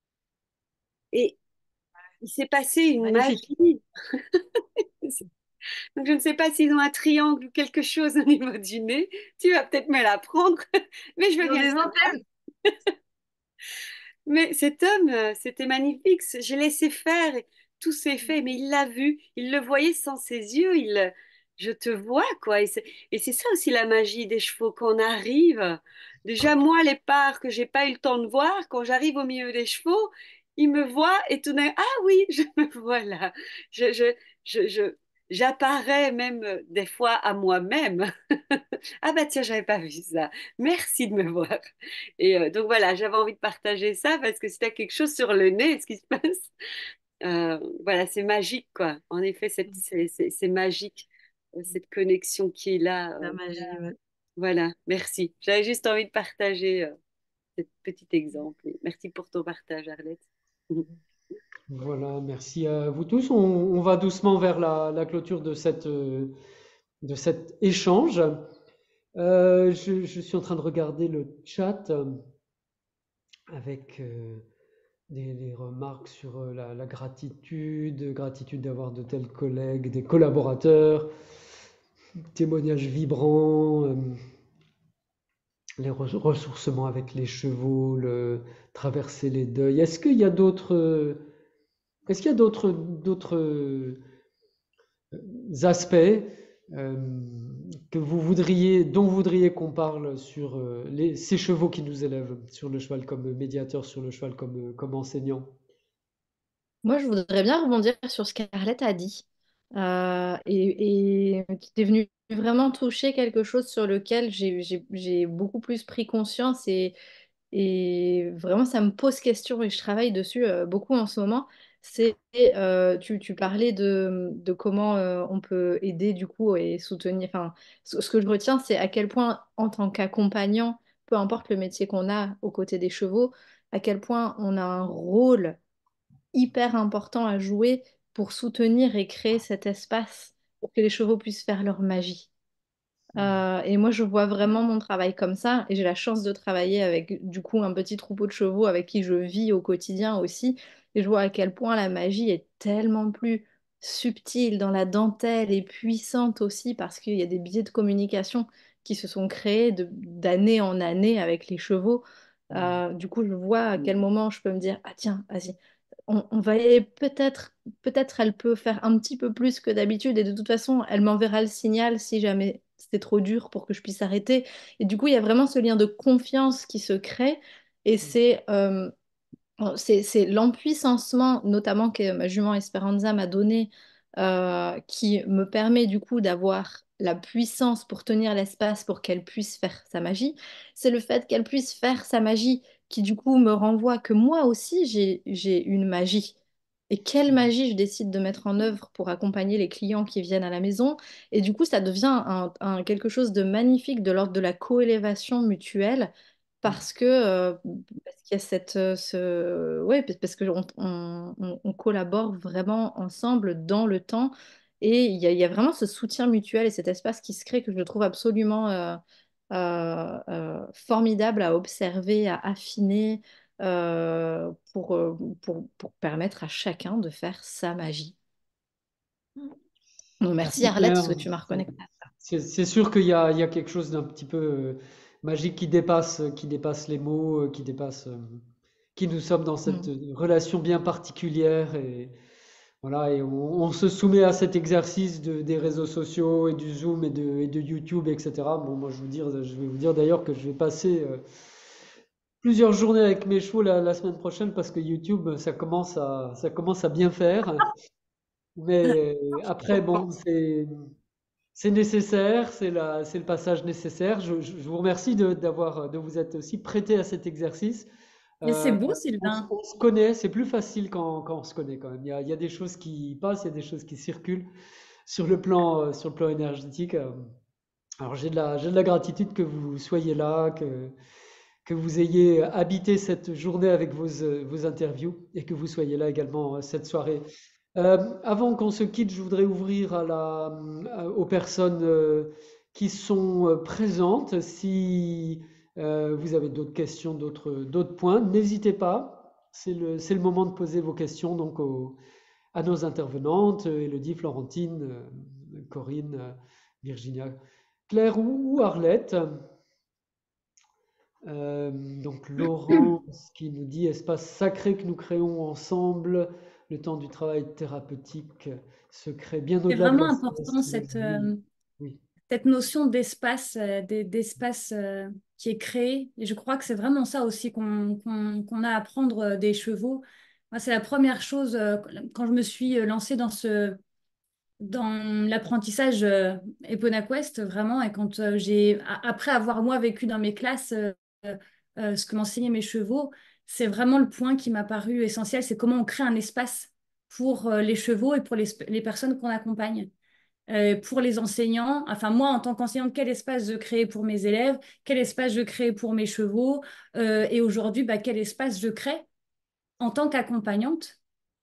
Et il s'est passé une Magnifique. magie. Donc, je ne sais pas s'ils ont un triangle ou quelque chose au niveau du nez. Tu vas peut-être me l'apprendre, mais je veux Ils ont bien le des savoir. antennes. Mais cet homme, c'était magnifique. J'ai laissé faire et tout s'est fait, mais il l'a vu, il le voyait sans ses yeux. Je te vois, quoi. Et c'est ça aussi la magie des chevaux, quand on arrive. Déjà, moi, les parts que j'ai pas eu le temps de voir, quand j'arrive au milieu des chevaux, ils me voient et tout d'un coup, ah oui, je me vois là. Je, je, je, j'apparais même des fois à moi-même. Ah bah tiens, j'avais pas vu ça. Merci de me voir. Et donc voilà, j'avais envie de partager ça parce que c'était quelque chose sur le nez, ce qui se passe. Voilà, c'est magique, quoi. En effet, c'est magique, cette connexion qui est là. La magie, ouais. Voilà, merci. J'avais juste envie de partager ce petit exemple. Et merci pour ton partage, Arlette. Voilà, merci à vous tous. On va doucement vers la clôture de cet échange. Je suis en train de regarder le chat avec des remarques sur la gratitude d'avoir de tels collègues, des collaborateurs, témoignages vibrants, les ressourcements avec les chevaux, traverser les deuils. Est-ce qu'il y a d'autres aspects euh, dont vous voudriez qu'on parle sur ces chevaux qui nous élèvent, sur le cheval comme médiateur, sur le cheval comme enseignant? Moi, je voudrais bien rebondir sur ce qu'Arlette a dit et qui est venu vraiment toucher quelque chose sur lequel j'ai beaucoup plus pris conscience et vraiment, ça me pose question et je travaille dessus beaucoup en ce moment. C'est, tu parlais de comment on peut aider du coup et soutenir. Enfin, ce que je retiens, c'est à quel point, en tant qu'accompagnant, peu importe le métier qu'on a aux côtés des chevaux, à quel point on a un rôle hyper important à jouer pour soutenir et créer cet espace pour que les chevaux puissent faire leur magie. Et moi, je vois vraiment mon travail comme ça. Et j'ai la chance de travailler avec, du coup, un petit troupeau de chevaux avec qui je vis au quotidien aussi. Et je vois à quel point la magie est tellement plus subtile dans la dentelle et puissante aussi parce qu'il y a des biais de communication qui se sont créés d'année en année avec les chevaux. Du coup, je vois à quel moment je peux me dire, ah tiens, vas-y, on va y aller peut-être elle peut faire un petit peu plus que d'habitude et de toute façon, elle m'enverra le signal si jamais c'est trop dur pour que je puisse arrêter. Et du coup, il y a vraiment ce lien de confiance qui se crée et c'est l'empuissancement, notamment que ma jument Esperanza m'a donné, qui me permet du coup d'avoir la puissance pour tenir l'espace pour qu'elle puisse faire sa magie. C'est le fait qu'elle puisse faire sa magie qui du coup me renvoie que moi aussi j'ai une magie. Et quelle magie je décide de mettre en œuvre pour accompagner les clients qui viennent à la maison. Et du coup, ça devient quelque chose de magnifique de l'ordre de la coélévation mutuelle parce que parce qu'il y a ouais, parce que on collabore vraiment ensemble dans le temps et il y a vraiment ce soutien mutuel et cet espace qui se crée que je trouve absolument formidable à observer, à affiner pour permettre à chacun de faire sa magie. Donc, merci Merci Arlette, Claire. parce que tu m'as reconnecté. C'est sûr qu'il y a quelque chose d'un petit peu magique qui dépasse les mots, qui nous sommes dans cette relation bien particulière et voilà, et on se soumet à cet exercice des réseaux sociaux et du Zoom et de YouTube, etc. Bon, moi je vais vous dire d'ailleurs que je vais passer plusieurs journées avec mes chevaux la semaine prochaine parce que YouTube, ça commence à bien faire. Mais après, bon, c'est nécessaire, c'est le passage nécessaire. Je vous remercie de vous être aussi prêté à cet exercice. Mais c'est beau, On Sylvain. se connaît, c'est plus facile quand on se connaît quand même. Il y a des choses qui passent, il y a des choses qui circulent sur le plan énergétique. Alors j'ai de la gratitude que vous soyez là, que vous ayez habité cette journée avec vos interviews et que vous soyez là également cette soirée. Avant qu'on se quitte, je voudrais ouvrir aux personnes qui sont présentes. Si vous avez d'autres questions, d'autres points, n'hésitez pas. C'est le moment de poser vos questions donc à nos intervenantes, Élodie, Florentine, Corinne, Virginia, Claire ou Arlette. Donc Laurence qui nous dit espace sacré que nous créons ensemble, le temps du travail thérapeutique se crée bien C'est au-delà de vraiment la important séance. Oui. cette notion d'espace, d'espace qui est créé. Et je crois que c'est vraiment ça aussi qu'on a à prendre des chevaux. Moi, c'est la première chose quand je me suis lancée dans l'apprentissage EponaQuest, vraiment, et quand après avoir moi vécu dans mes classes ce que m'enseignaient mes chevaux, c'est vraiment le point qui m'a paru essentiel, c'est comment on crée un espace pour les chevaux et pour les personnes qu'on accompagne. Pour les enseignants, enfin moi en tant qu'enseignante, quel espace je crée pour mes élèves, quel espace je crée pour mes chevaux, et aujourd'hui, quel espace je crée en tant qu'accompagnante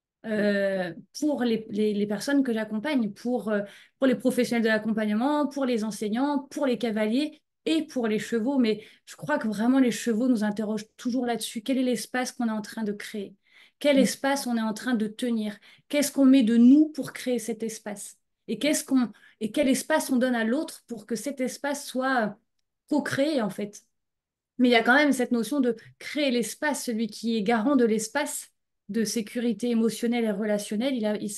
pour les personnes que j'accompagne, pour les professionnels de l'accompagnement, pour les enseignants, pour les cavaliers et pour les chevaux. Mais je crois que vraiment les chevaux nous interrogent toujours là-dessus. Quel est l'espace qu'on est en train de créer? Quel espace on est en train de tenir? Qu'est-ce qu'on met de nous pour créer cet espace? Et quel espace on donne à l'autre pour que cet espace soit co-créé en fait? Mais il y a quand même cette notion de créer l'espace, celui qui est garant de l'espace de sécurité émotionnelle et relationnelle.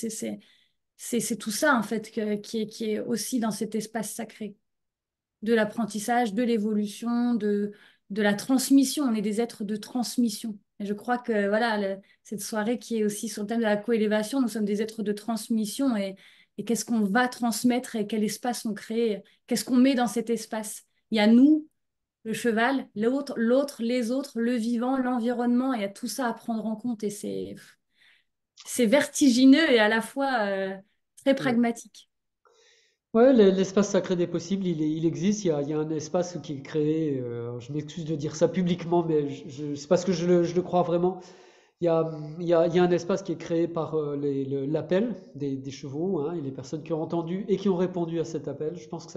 C'est tout ça, en fait, qui est aussi dans cet espace sacré de l'apprentissage, de l'évolution, de la transmission. On est des êtres de transmission. Et je crois que voilà, cette soirée qui est aussi sur le thème de la coélévation, nous sommes des êtres de transmission et qu'est-ce qu'on va transmettre et quel espace on crée, qu'est-ce qu'on met dans cet espace. Il y a nous, le cheval, l'autre, les autres, le vivant, l'environnement, il y a tout ça à prendre en compte et c'est vertigineux et à la fois très pragmatique. Ouais, l'espace sacré des possibles, il existe. Il y a un espace qui est créé. Je m'excuse de dire ça publiquement, mais c'est parce que je le crois vraiment. Il y a un espace qui est créé par l'appel des chevaux hein, et les personnes qui ont entendu et qui ont répondu à cet appel. Je pense que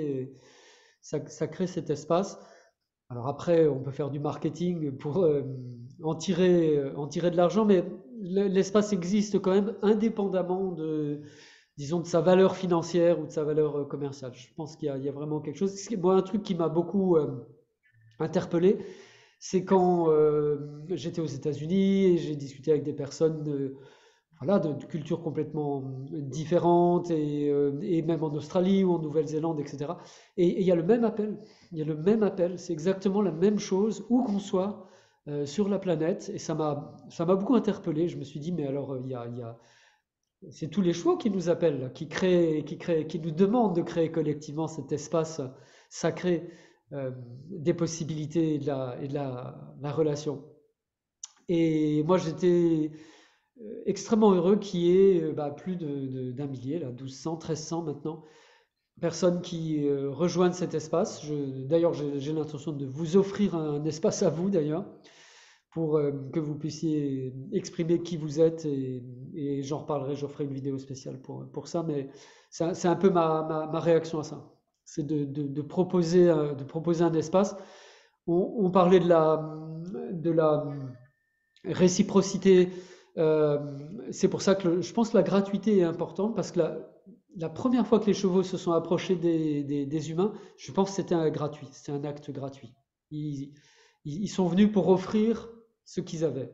ça crée cet espace. Alors après, on peut faire du marketing pour en tirer de l'argent, mais l'espace existe quand même indépendamment disons, de sa valeur financière ou de sa valeur commerciale. Je pense qu'il y a vraiment quelque chose. Moi, un truc qui m'a beaucoup interpellé, c'est quand j'étais aux États-Unis et j'ai discuté avec des personnes voilà, de cultures complètement différentes et même en Australie ou en Nouvelle-Zélande, etc. Et il y a le même appel. Il y a le même appel. C'est exactement la même chose où qu'on soit sur la planète. Et ça m'a beaucoup interpellé. Je me suis dit, mais alors, il y a c'est tous les chevaux qui nous appellent, qui nous demandent de créer collectivement cet espace sacré des possibilités et la relation. Et moi, j'étais extrêmement heureux qu'il y ait plus d'un millier, là, 1200, 1300 maintenant, personnes qui rejoignent cet espace. D'ailleurs, j'ai l'intention de vous offrir un espace à vous, d'ailleurs, pour que vous puissiez exprimer qui vous êtes et j'en reparlerai, je ferai une vidéo spéciale pour ça, mais c'est un peu ma réaction à ça. C'est de proposer un espace. On parlait de la réciprocité. C'est pour ça que je pense que la gratuité est importante parce que la première fois que les chevaux se sont approchés des humains, je pense que c'était un acte gratuit. Ils sont venus pour offrir ce qu'ils avaient.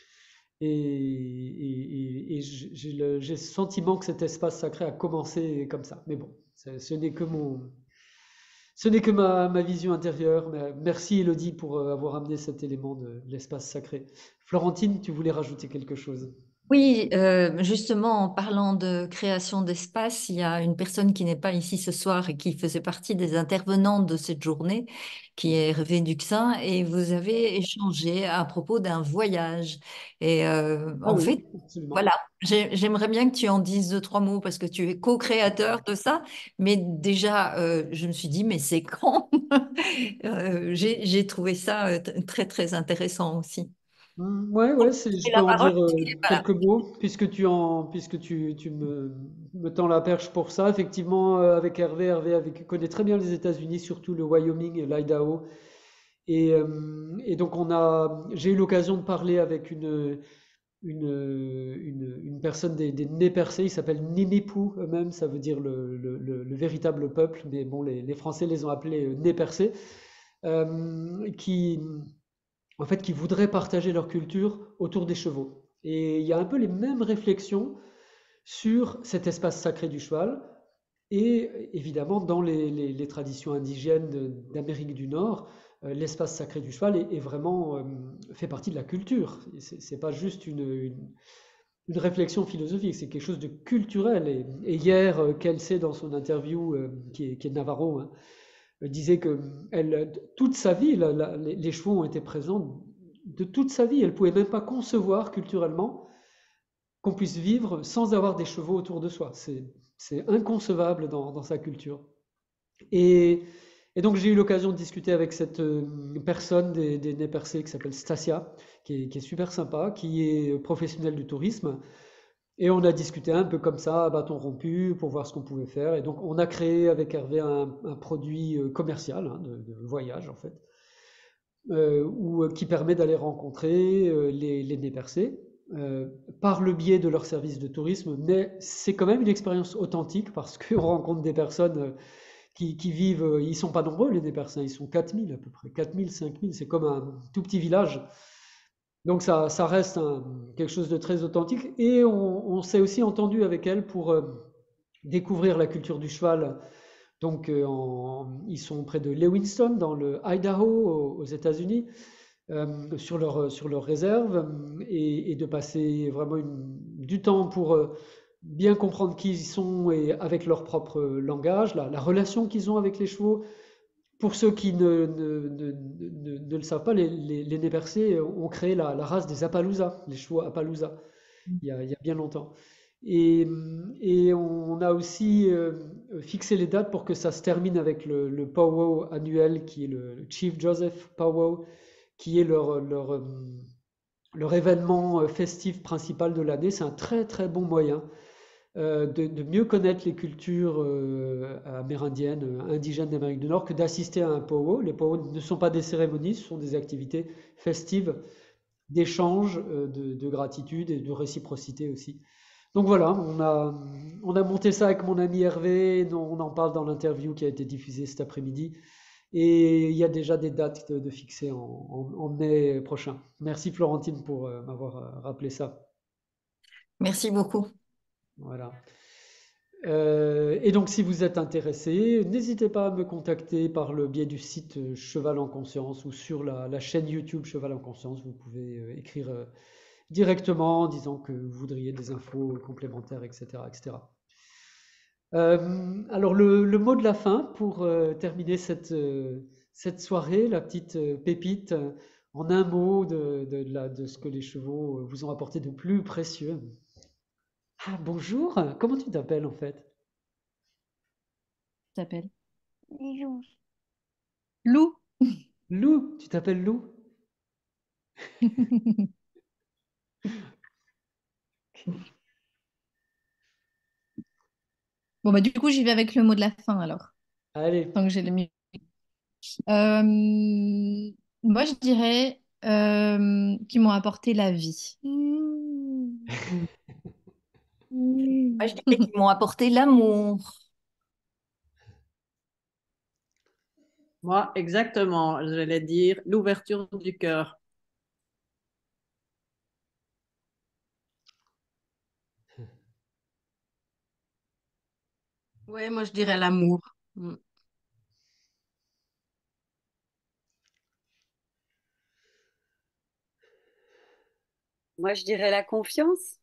Et j'ai le sentiment que cet espace sacré a commencé comme ça. Mais bon, ce n'est que ma vision intérieure. Mais merci Elodie pour avoir amené cet élément de l'espace sacré. Florentine, tu voulais rajouter quelque chose? Oui, justement, en parlant de création d'espace, il y a une personne qui n'est pas ici ce soir et qui faisait partie des intervenants de cette journée, qui est Hervé Duxin, et vous avez échangé à propos d'un voyage. Et Ah en oui, fait, absolument. voilà, j'aimerais bien que tu en dises deux, trois mots parce que tu es co-créateur de ça. Mais déjà, je me suis dit, mais c'est quand? J'ai trouvé ça très, très intéressant aussi. Ouais, ouais, je Et peux la en parole, dire parce qu'il est pas là. quelques mots, puisque tu me tends la perche pour ça. Effectivement, avec Hervé connaît très bien les États-Unis, surtout le Wyoming et l'Idaho. Et donc, j'ai eu l'occasion de parler avec une personne des Nez-Percés, ils s'appellent Nimipu eux-mêmes, ça veut dire le véritable peuple, mais bon, les Français les ont appelés Nez-Percés, qui en fait, qui voudraient partager leur culture autour des chevaux. Et il y a un peu les mêmes réflexions sur cet espace sacré du cheval, et évidemment, dans les traditions indigènes d'Amérique du Nord, l'espace sacré du cheval est vraiment fait partie de la culture. C'est pas juste une réflexion philosophique, c'est quelque chose de culturel. Et hier, Kelsey, dans son interview, qui est Navarro, hein, disait que toute sa vie, les chevaux ont été présents de toute sa vie. Elle ne pouvait même pas concevoir culturellement qu'on puisse vivre sans avoir des chevaux autour de soi. C'est inconcevable dans sa culture. Et, donc j'ai eu l'occasion de discuter avec cette personne des Nez-Percés qui s'appelle Stasia, qui est super sympa, qui est professionnelle du tourisme. Et on a discuté un peu comme ça, à bâton rompu, pour voir ce qu'on pouvait faire. Et donc, on a créé avec Hervé un produit commercial, hein, de voyage, en fait, qui permet d'aller rencontrer les Nez-Percés par le biais de leur service de tourisme. Mais c'est quand même une expérience authentique parce qu'on rencontre des personnes qui vivent, ils sont pas nombreux, les Nez-Percés, ils sont 4000 à peu près, 4000, 5000, c'est comme un tout petit village. Donc ça reste quelque chose de très authentique et on s'est aussi entendu avec elle pour découvrir la culture du cheval. Donc ils sont près de Lewiston dans le Idaho aux États-Unis sur leur réserve et de passer vraiment du temps pour bien comprendre qui ils sont et avec leur propre langage, la relation qu'ils ont avec les chevaux. Pour ceux qui ne le savent pas, les Nez-Percés ont créé la race des Appaloosas, les chevaux Appaloosa, il y a bien longtemps. Et on a aussi fixé les dates pour que ça se termine avec le powwow annuel, qui est le Chief Joseph Powwow, qui est leur événement festif principal de l'année. C'est un très très bon moyen de mieux connaître les cultures amérindiennes, indigènes d'Amérique du Nord, que d'assister à un powwow. Les powwows ne sont pas des cérémonies, ce sont des activités festives, d'échange, de gratitude et de réciprocité aussi. Donc voilà, on a monté ça avec mon ami Hervé, on en parle dans l'interview qui a été diffusée cet après-midi. Et il y a déjà des dates de fixées en mai prochain. Merci Florentine pour m'avoir rappelé ça. Merci beaucoup. Voilà. Et donc, si vous êtes intéressé, n'hésitez pas à me contacter par le biais du site Cheval en Conscience ou sur la chaîne YouTube Cheval en Conscience. Vous pouvez directement en disant que vous voudriez des infos complémentaires, etc., etc. Alors le mot de la fin pour terminer cette soirée, la petite pépite, en un mot de ce que les chevaux vous ont apporté de plus précieux. Ah, bonjour, comment tu t'appelles en fait? T'appelles Lou. Lou, tu t'appelles Lou? Bon, bah, du coup, j'y vais avec le mot de la fin alors, Allez, tant que j'ai le mieux. Euh, Moi, je dirais qu'ils m'ont apporté la vie. Moi, je dirais qu'ils m'ont apporté l'amour. Moi, exactement, j'allais dire l'ouverture du cœur. Ouais, moi je dirais l'amour. Moi, je dirais la confiance.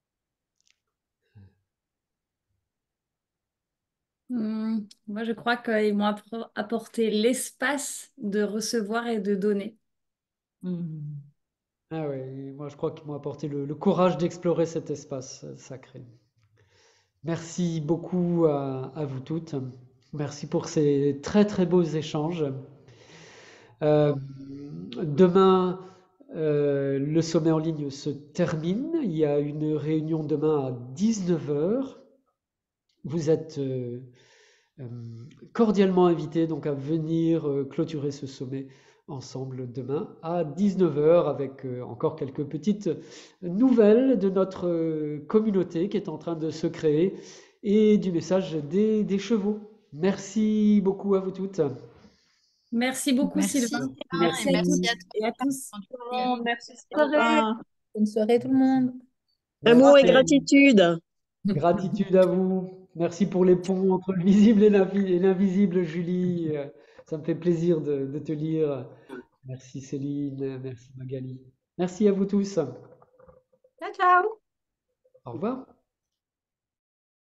Moi, je crois qu'ils m'ont apporté l'espace de recevoir et de donner. ah ouais, moi je crois qu'ils m'ont apporté le courage d'explorer cet espace sacré. Merci beaucoup à vous toutes. Merci pour ces très très beaux échanges. Euh, Demain, le sommet en ligne se termine. Il y a une réunion demain à 19 heures. Vous êtes euh, cordialement invités donc à venir clôturer ce sommet ensemble demain à 19 heures avec encore quelques petites nouvelles de notre communauté qui est en train de se créer et du message des chevaux. Merci beaucoup à vous toutes. Merci beaucoup, Merci Sylvain. Sylvain, Merci et à merci toutes à et à toi. tous. Merci Soirée. Sylvain. Bonne soirée tout le monde. Amour et Merci. gratitude. Gratitude à vous. Merci pour les ponts entre le visible et l'invisible, Julie. Ça me fait plaisir de te lire. Merci Céline, merci Magali. Merci à vous tous. Ciao, ciao. Au revoir.